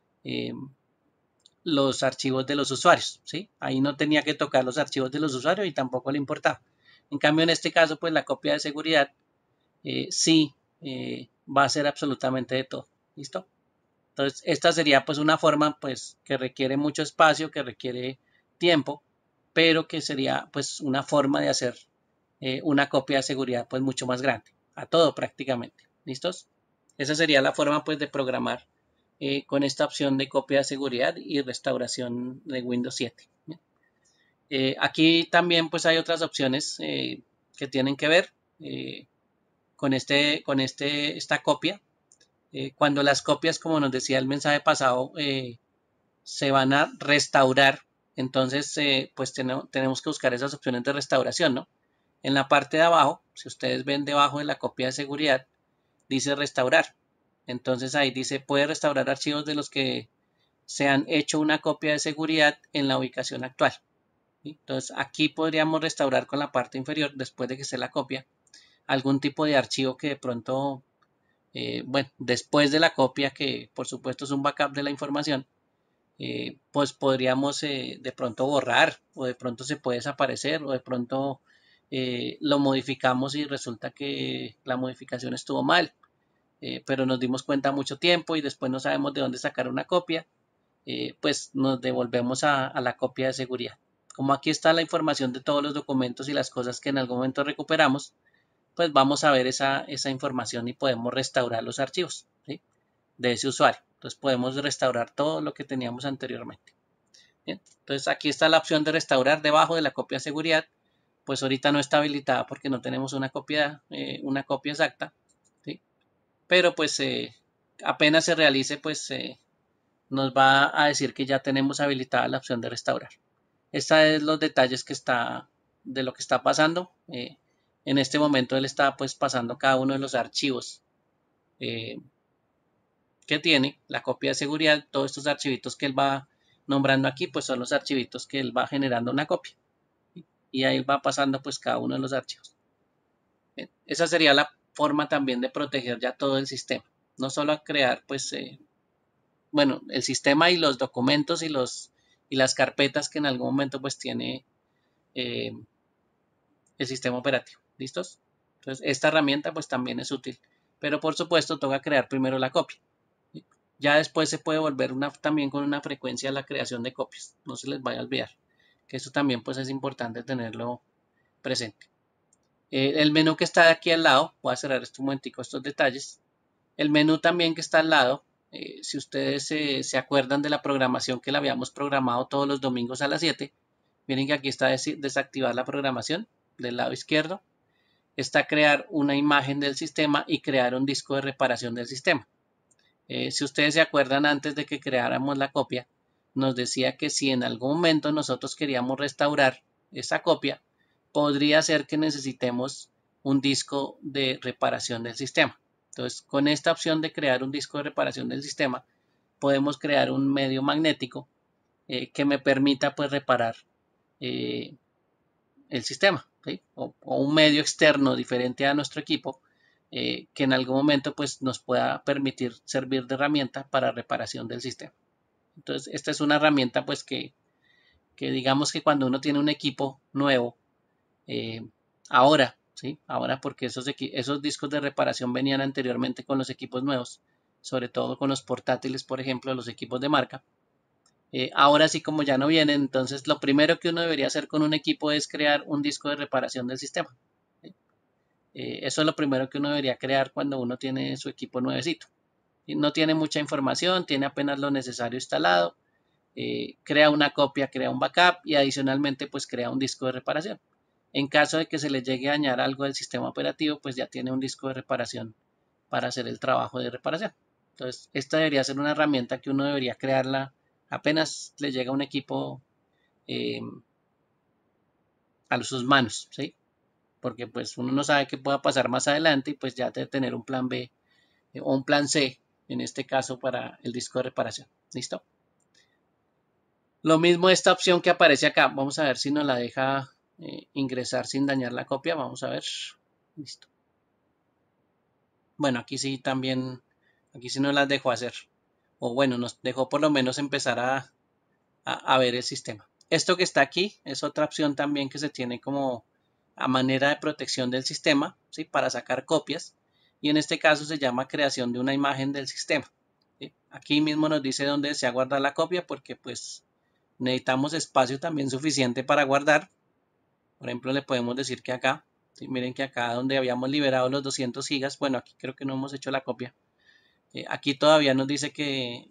archivos de los usuarios. ¿Sí? Ahí no tenía que tocar los archivos de los usuarios y tampoco le importaba. En cambio, en este caso, pues la copia de seguridad sí va a ser absolutamente de todo. ¿Listo? Entonces, esta sería pues una forma pues que requiere mucho espacio, que requiere tiempo, pero que sería pues una forma de hacer una copia de seguridad pues mucho más grande, a todo prácticamente. ¿Listos? Esa sería la forma pues de programar con esta opción de copia de seguridad y restauración de Windows 7. Aquí también pues hay otras opciones que tienen que ver con esta copia. Cuando las copias, como nos decía el mensaje pasado, se van a restaurar, entonces pues tenemos que buscar esas opciones de restauración, ¿no? En la parte de abajo, si ustedes ven debajo de la copia de seguridad, dice restaurar. Entonces ahí dice puede restaurar archivos de los que se han hecho una copia de seguridad en la ubicación actual. ¿Sí? Entonces aquí podríamos restaurar con la parte inferior, después de que esté la copia, algún tipo de archivo que de pronto, bueno, después de la copia, que por supuesto es un backup de la información, pues podríamos de pronto borrar, o de pronto se puede desaparecer, o de pronto lo modificamos y resulta que la modificación estuvo mal, pero nos dimos cuenta mucho tiempo y después no sabemos de dónde sacar una copia, pues nos devolvemos a la copia de seguridad. Como aquí está la información de todos los documentos y las cosas que en algún momento recuperamos, pues vamos a ver esa información y podemos restaurar los archivos, ¿sí?, de ese usuario. Entonces podemos restaurar todo lo que teníamos anteriormente. Bien, entonces aquí está la opción de restaurar debajo de la copia de seguridad. Pues ahorita no está habilitada porque no tenemos una copia exacta, ¿sí? Pero pues apenas se realice, pues nos va a decir que ya tenemos habilitada la opción de restaurar. Estos son los detalles que está de lo que está pasando. En este momento él está pues pasando cada uno de los archivos que tiene, la copia de seguridad. Todos estos archivitos que él va nombrando aquí pues son los archivitos que él va generando una copia, y ahí va pasando pues cada uno de los archivos. Bien, esa sería la forma también de proteger ya todo el sistema, no solo crear pues bueno, el sistema y los documentos y las carpetas que en algún momento pues tiene el sistema operativo. ¿Listos? Entonces esta herramienta pues también es útil, pero por supuesto toca crear primero la copia. Ya después se puede volver también con una frecuencia la creación de copias. No se les vaya a olvidar que eso también pues es importante tenerlo presente. El menú que está aquí al lado, voy a cerrar un momentico estos detalles. El menú también que está al lado, si ustedes se acuerdan de la programación que la habíamos programado todos los domingos a las 7, miren que aquí está desactivar la programación del lado izquierdo. Está crear una imagen del sistema y crear un disco de reparación del sistema. Si ustedes se acuerdan, antes de que creáramos la copia, nos decía que si en algún momento nosotros queríamos restaurar esa copia, podría ser que necesitemos un disco de reparación del sistema. Entonces, con esta opción de crear un disco de reparación del sistema, podemos crear un medio magnético que me permita pues reparar el sistema, ¿sí? o un medio externo diferente a nuestro equipo que en algún momento pues nos pueda permitir servir de herramienta para reparación del sistema. Entonces, esta es una herramienta pues que digamos que cuando uno tiene un equipo nuevo, ahora, ¿sí? Ahora, porque esos discos de reparación venían anteriormente con los equipos nuevos, sobre todo con los portátiles, por ejemplo, los equipos de marca. Ahora sí, como ya no vienen, entonces lo primero que uno debería hacer con un equipo es crear un disco de reparación del sistema. ¿Sí? Eso es lo primero que uno debería crear cuando uno tiene su equipo nuevecito. ¿Sí? No tiene mucha información, tiene apenas lo necesario instalado, crea una copia, crea un backup y adicionalmente pues crea un disco de reparación. En caso de que se le llegue a dañar algo del sistema operativo, pues ya tiene un disco de reparación para hacer el trabajo de reparación. Entonces, esta debería ser una herramienta que uno debería crearla apenas le llega un equipo a sus manos, ¿sí? Porque pues uno no sabe qué pueda pasar más adelante y pues ya debe tener un plan B o un plan C, en este caso para el disco de reparación. ¿Listo? Lo mismo esta opción que aparece acá. Vamos a ver si nos la deja ingresar sin dañar la copia. Vamos a ver. Listo. Bueno, aquí sí también, aquí sí nos las dejó hacer. O bueno, nos dejó por lo menos empezar a ver el sistema. Esto que está aquí es otra opción también que se tiene como a manera de protección del sistema, ¿sí? Para sacar copias. Y en este caso se llama creación de una imagen del sistema. ¿Sí? Aquí mismo nos dice dónde desea guardar la copia porque pues necesitamos espacio también suficiente para guardar. Por ejemplo, le podemos decir que acá, ¿sí? Miren que acá donde habíamos liberado los 200 gigas, bueno, aquí creo que no hemos hecho la copia. Aquí todavía nos dice que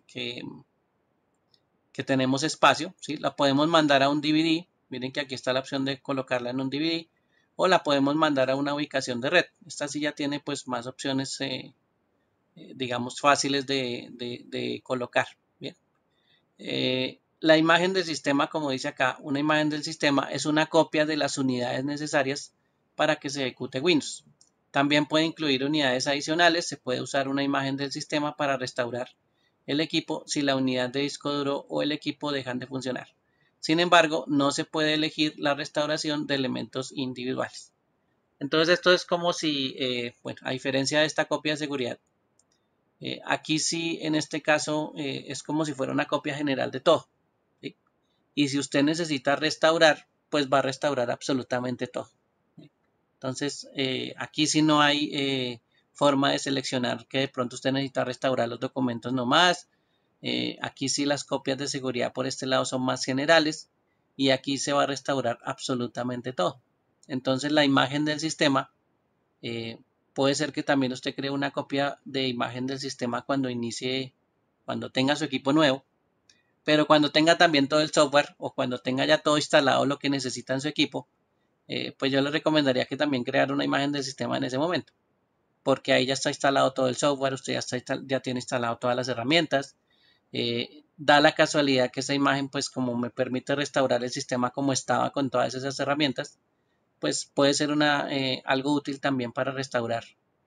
tenemos espacio, ¿sí? La podemos mandar a un DVD. Miren que aquí está la opción de colocarla en un DVD. O la podemos mandar a una ubicación de red. Esta sí ya tiene pues más opciones, digamos, fáciles de colocar. Bien. La imagen del sistema, como dice acá, una imagen del sistema es una copia de las unidades necesarias para que se ejecute Windows. También puede incluir unidades adicionales. Se puede usar una imagen del sistema para restaurar el equipo si la unidad de disco duro o el equipo dejan de funcionar. Sin embargo, no se puede elegir la restauración de elementos individuales. Entonces esto es como si, bueno, a diferencia de esta copia de seguridad, aquí sí en este caso es como si fuera una copia general de todo, ¿sí? Y si usted necesita restaurar, pues va a restaurar absolutamente todo. Entonces aquí sí no hay forma de seleccionar que de pronto usted necesita restaurar los documentos nomás. Aquí sí las copias de seguridad por este lado son más generales y aquí se va a restaurar absolutamente todo. Entonces la imagen del sistema puede ser que también usted cree una copia de imagen del sistema cuando inicie, cuando tenga su equipo nuevo, pero cuando tenga también todo el software o cuando tenga ya todo instalado lo que necesita en su equipo, pues yo le recomendaría que también creara una imagen del sistema en ese momento, porque ahí ya está instalado todo el software, usted ya tiene instalado todas las herramientas. Da la casualidad que esa imagen, pues como me permite restaurar el sistema como estaba con todas esas herramientas, pues puede ser algo útil también para restaurar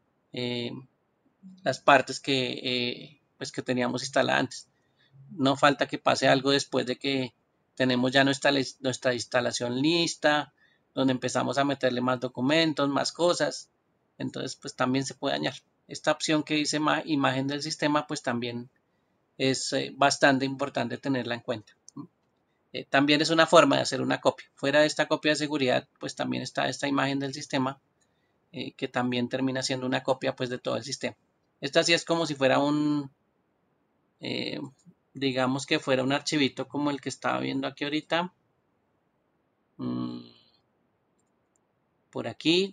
las partes pues que teníamos instaladas antes. No falta que pase algo después de que tenemos ya nuestra instalación lista, donde empezamos a meterle más documentos, más cosas. Entonces, pues también se puede dañar. Esta opción que dice imagen del sistema, pues también es bastante importante tenerla en cuenta. También es una forma de hacer una copia. Fuera de esta copia de seguridad, pues también está esta imagen del sistema, que también termina siendo una copia pues de todo el sistema. Esta sí es como si fuera digamos que fuera un archivito como el que estaba viendo aquí ahorita. Por aquí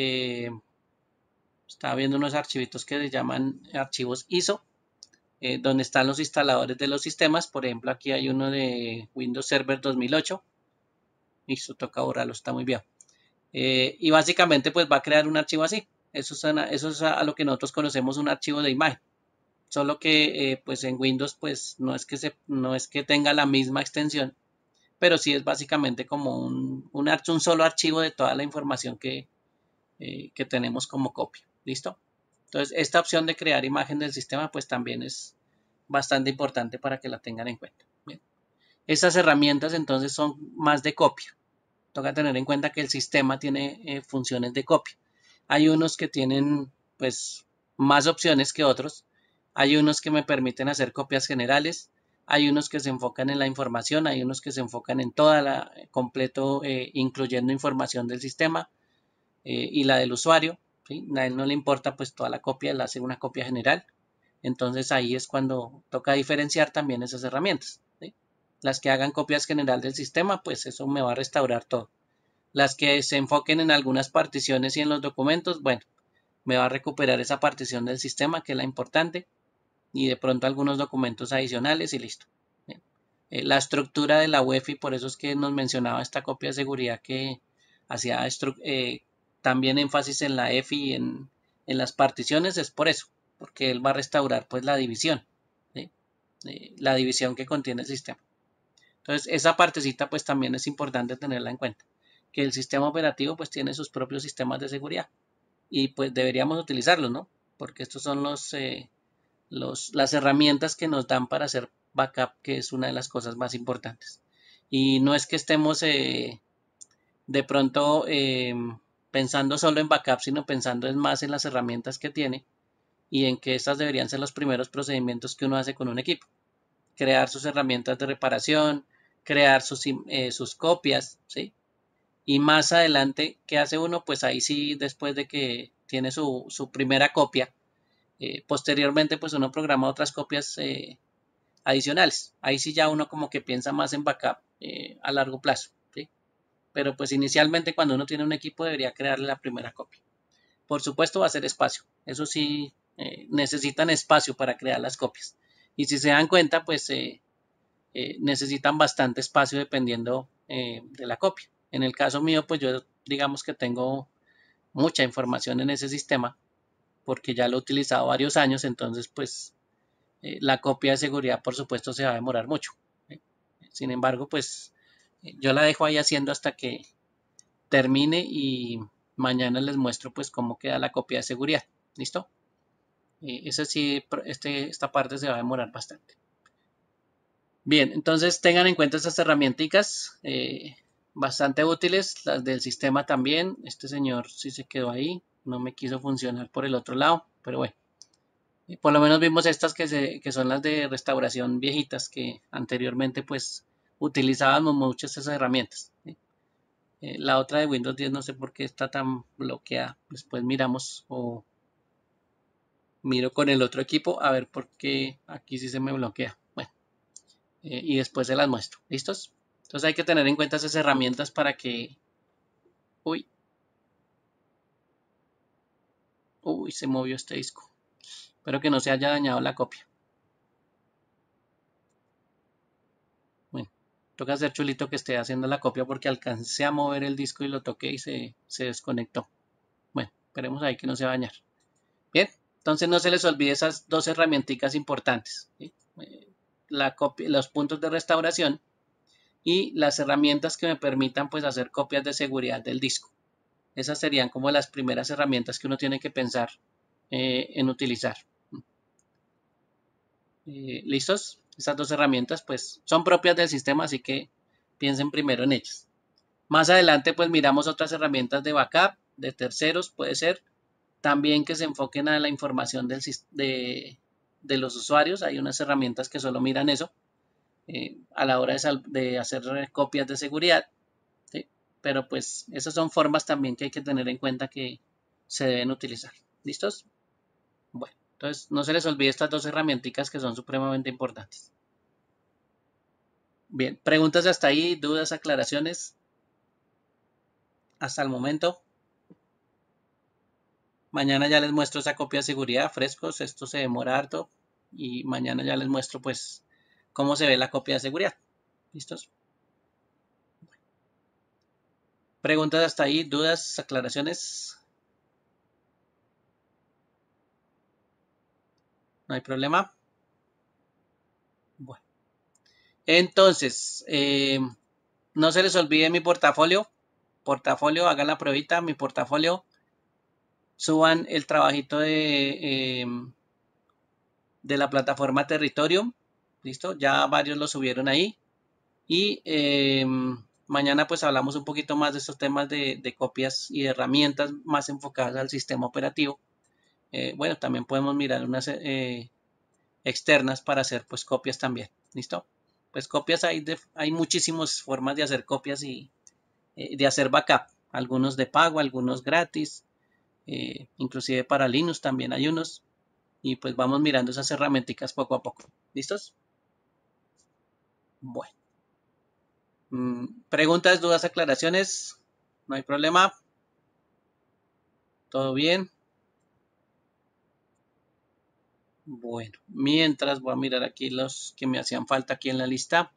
estaba viendo unos archivitos que se llaman archivos ISO, donde están los instaladores de los sistemas. Por ejemplo, aquí hay uno de Windows Server 2008. Listo, toca borrarlo, está muy bien. Y básicamente pues va a crear un archivo así. Eso es a lo que nosotros conocemos un archivo de imagen. Solo que pues en Windows pues no es que tenga la misma extensión, pero sí es básicamente como un solo archivo de toda la información que tenemos como copia. ¿Listo? Entonces esta opción de crear imagen del sistema pues también es bastante importante para que la tengan en cuenta. Bien. Estas herramientas entonces son más de copia. Toca tener en cuenta que el sistema tiene funciones de copia. Hay unos que tienen pues más opciones que otros. Hay unos que me permiten hacer copias generales. Hay unos que se enfocan en la información. Hay unos que se enfocan en toda la completo, incluyendo información del sistema y la del usuario. ¿Sí? A él no le importa pues toda la copia, él hace una copia general. Entonces ahí es cuando toca diferenciar también esas herramientas. ¿Sí? Las que hagan copias general del sistema, pues eso me va a restaurar todo. Las que se enfoquen en algunas particiones y en los documentos, bueno, me va a recuperar esa partición del sistema, que es la importante, y de pronto algunos documentos adicionales y listo. Bien. La estructura de la UEFI, por eso es que nos mencionaba esta copia de seguridad que hacía también énfasis en la EFI y en las particiones, es por eso, porque él va a restaurar pues la división, ¿sí? La división que contiene el sistema. Entonces esa partecita pues también es importante tenerla en cuenta, que el sistema operativo pues tiene sus propios sistemas de seguridad y pues deberíamos utilizarlos, ¿no? Porque estos son las herramientas que nos dan para hacer backup, que es una de las cosas más importantes. Y no es que estemos de pronto pensando solo en backup, sino pensando más en las herramientas que tiene y en que estas deberían ser los primeros procedimientos que uno hace con un equipo. Crear sus herramientas de reparación, crear sus copias, ¿sí? Y más adelante, ¿qué hace uno? Pues ahí sí, después de que tiene su primera copia, posteriormente pues uno programa otras copias adicionales. Ahí sí ya uno como que piensa más en backup a largo plazo, ¿sí? Pero pues inicialmente cuando uno tiene un equipo debería crearle la primera copia. Por supuesto va a ser espacio. Eso sí, necesitan espacio para crear las copias. Y si se dan cuenta, pues necesitan bastante espacio dependiendo de la copia. En el caso mío, pues yo digamos que tengo mucha información en ese sistema porque ya lo he utilizado varios años, entonces pues la copia de seguridad por supuesto se va a demorar mucho. Sin embargo, pues yo la dejo ahí haciendo hasta que termine y mañana les muestro pues cómo queda la copia de seguridad. ¿Listo? Ese sí, esta parte se va a demorar bastante. Bien, entonces tengan en cuenta estas herramientas bastante útiles, las del sistema también. Este señor sí se quedó ahí, no me quiso funcionar por el otro lado, pero bueno. Por lo menos vimos estas que son las de restauración viejitas que anteriormente pues utilizábamos mucho estas herramientas. La otra de Windows 10 no sé por qué está tan bloqueada. Después miramos o miro con el otro equipo a ver por qué aquí sí se me bloquea. Bueno, y después se las muestro. ¿Listos? Entonces hay que tener en cuenta esas herramientas para que... Uy, se movió este disco. Espero que no se haya dañado la copia. Bueno, toca ser chulito que esté haciendo la copia porque alcancé a mover el disco y lo toqué y se desconectó. Bueno, esperemos ahí que no se va a dañar. Bien, entonces no se les olvide esas dos herramientas importantes. ¿Sí? Los puntos de restauración y las herramientas que me permitan pues hacer copias de seguridad del disco. Esas serían como las primeras herramientas que uno tiene que pensar en utilizar. ¿Listos? Estas dos herramientas pues son propias del sistema, así que piensen primero en ellas. Más adelante pues miramos otras herramientas de backup, de terceros puede ser, también que se enfoquen a la información de los usuarios. Hay unas herramientas que solo miran eso a la hora de hacer copias de seguridad. ¿Sí? Pero pues esas son formas también que hay que tener en cuenta que se deben utilizar. ¿Listos? Bueno, entonces no se les olvide estas dos herramientas que son supremamente importantes. Bien, preguntas hasta ahí, dudas, aclaraciones hasta el momento. Mañana ya les muestro esa copia de seguridad frescos, esto se demora harto y mañana ya les muestro pues cómo se ve la copia de seguridad. ¿Listos? Preguntas hasta ahí, dudas, aclaraciones. No hay problema. Bueno, entonces, no se les olvide mi portafolio. Hagan la pruebita, mi portafolio. Suban el trabajito de la plataforma Territorium. ¿Listo? Ya varios lo subieron ahí. Y mañana pues hablamos un poquito más de estos temas de copias y de herramientas más enfocadas al sistema operativo. Bueno, también podemos mirar unas externas para hacer pues copias también. ¿Listo? Pues copias hay muchísimas formas de hacer copias y de hacer backup. Algunos de pago, algunos gratis. Inclusive para Linux también hay unos. Y pues vamos mirando esas herramientas poco a poco. ¿Listos? Bueno. Preguntas, dudas, aclaraciones. No hay problema. ¿Todo bien? Bueno, mientras voy a mirar aquí los que me hacían falta aquí en la lista.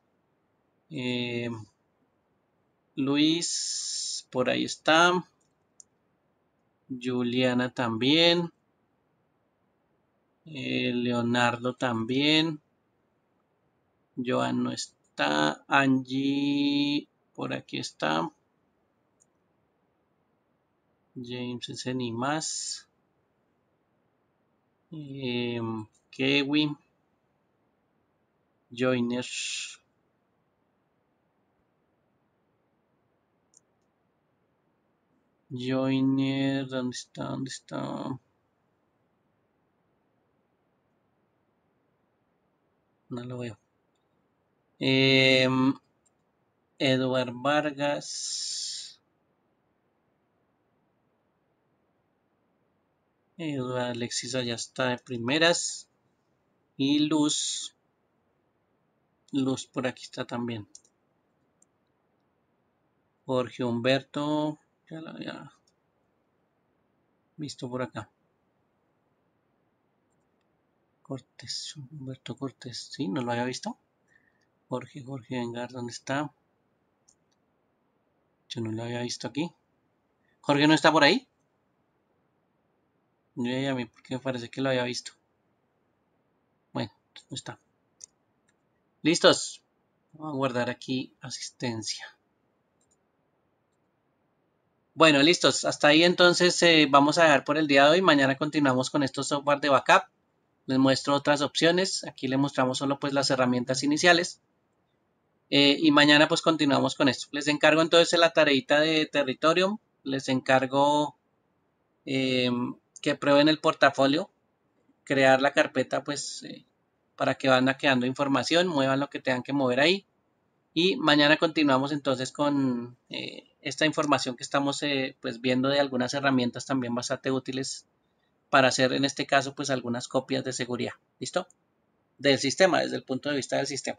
Luis, por ahí está. Juliana también. Leonardo también. Joan no está. Angie, por aquí está. James ese ni más. Kevin. Joiner. Joiner, ¿dónde está? ¿Dónde está? No lo veo. Eduard Vargas. Eduard Alexis allá está de primeras. Y Luz. Luz por aquí está también. Jorge Humberto. Ya lo había visto por acá. Cortés. Humberto Cortés. Sí, no lo había visto. Jorge Vengar, ¿dónde está? Yo no lo había visto aquí. Jorge no está por ahí. A mí porque me parece que lo había visto. Bueno, no está. ¿Listos? Vamos a guardar aquí asistencia. Bueno, listos. Hasta ahí entonces vamos a dejar por el día de hoy. Mañana continuamos con estos software de backup. Les muestro otras opciones. Aquí les mostramos solo pues las herramientas iniciales. Y mañana pues continuamos con esto. Les encargo entonces la tareita de Territorium. Les encargo que prueben el portafolio. Crear la carpeta pues para que van quedando información. Muevan lo que tengan que mover ahí. Y mañana continuamos entonces con esta información que estamos pues viendo de algunas herramientas también bastante útiles para hacer en este caso pues algunas copias de seguridad. ¿Listo? Del sistema, desde el punto de vista del sistema.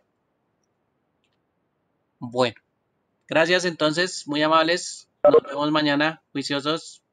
Bueno, gracias entonces, muy amables. Nos vemos mañana, juiciosos.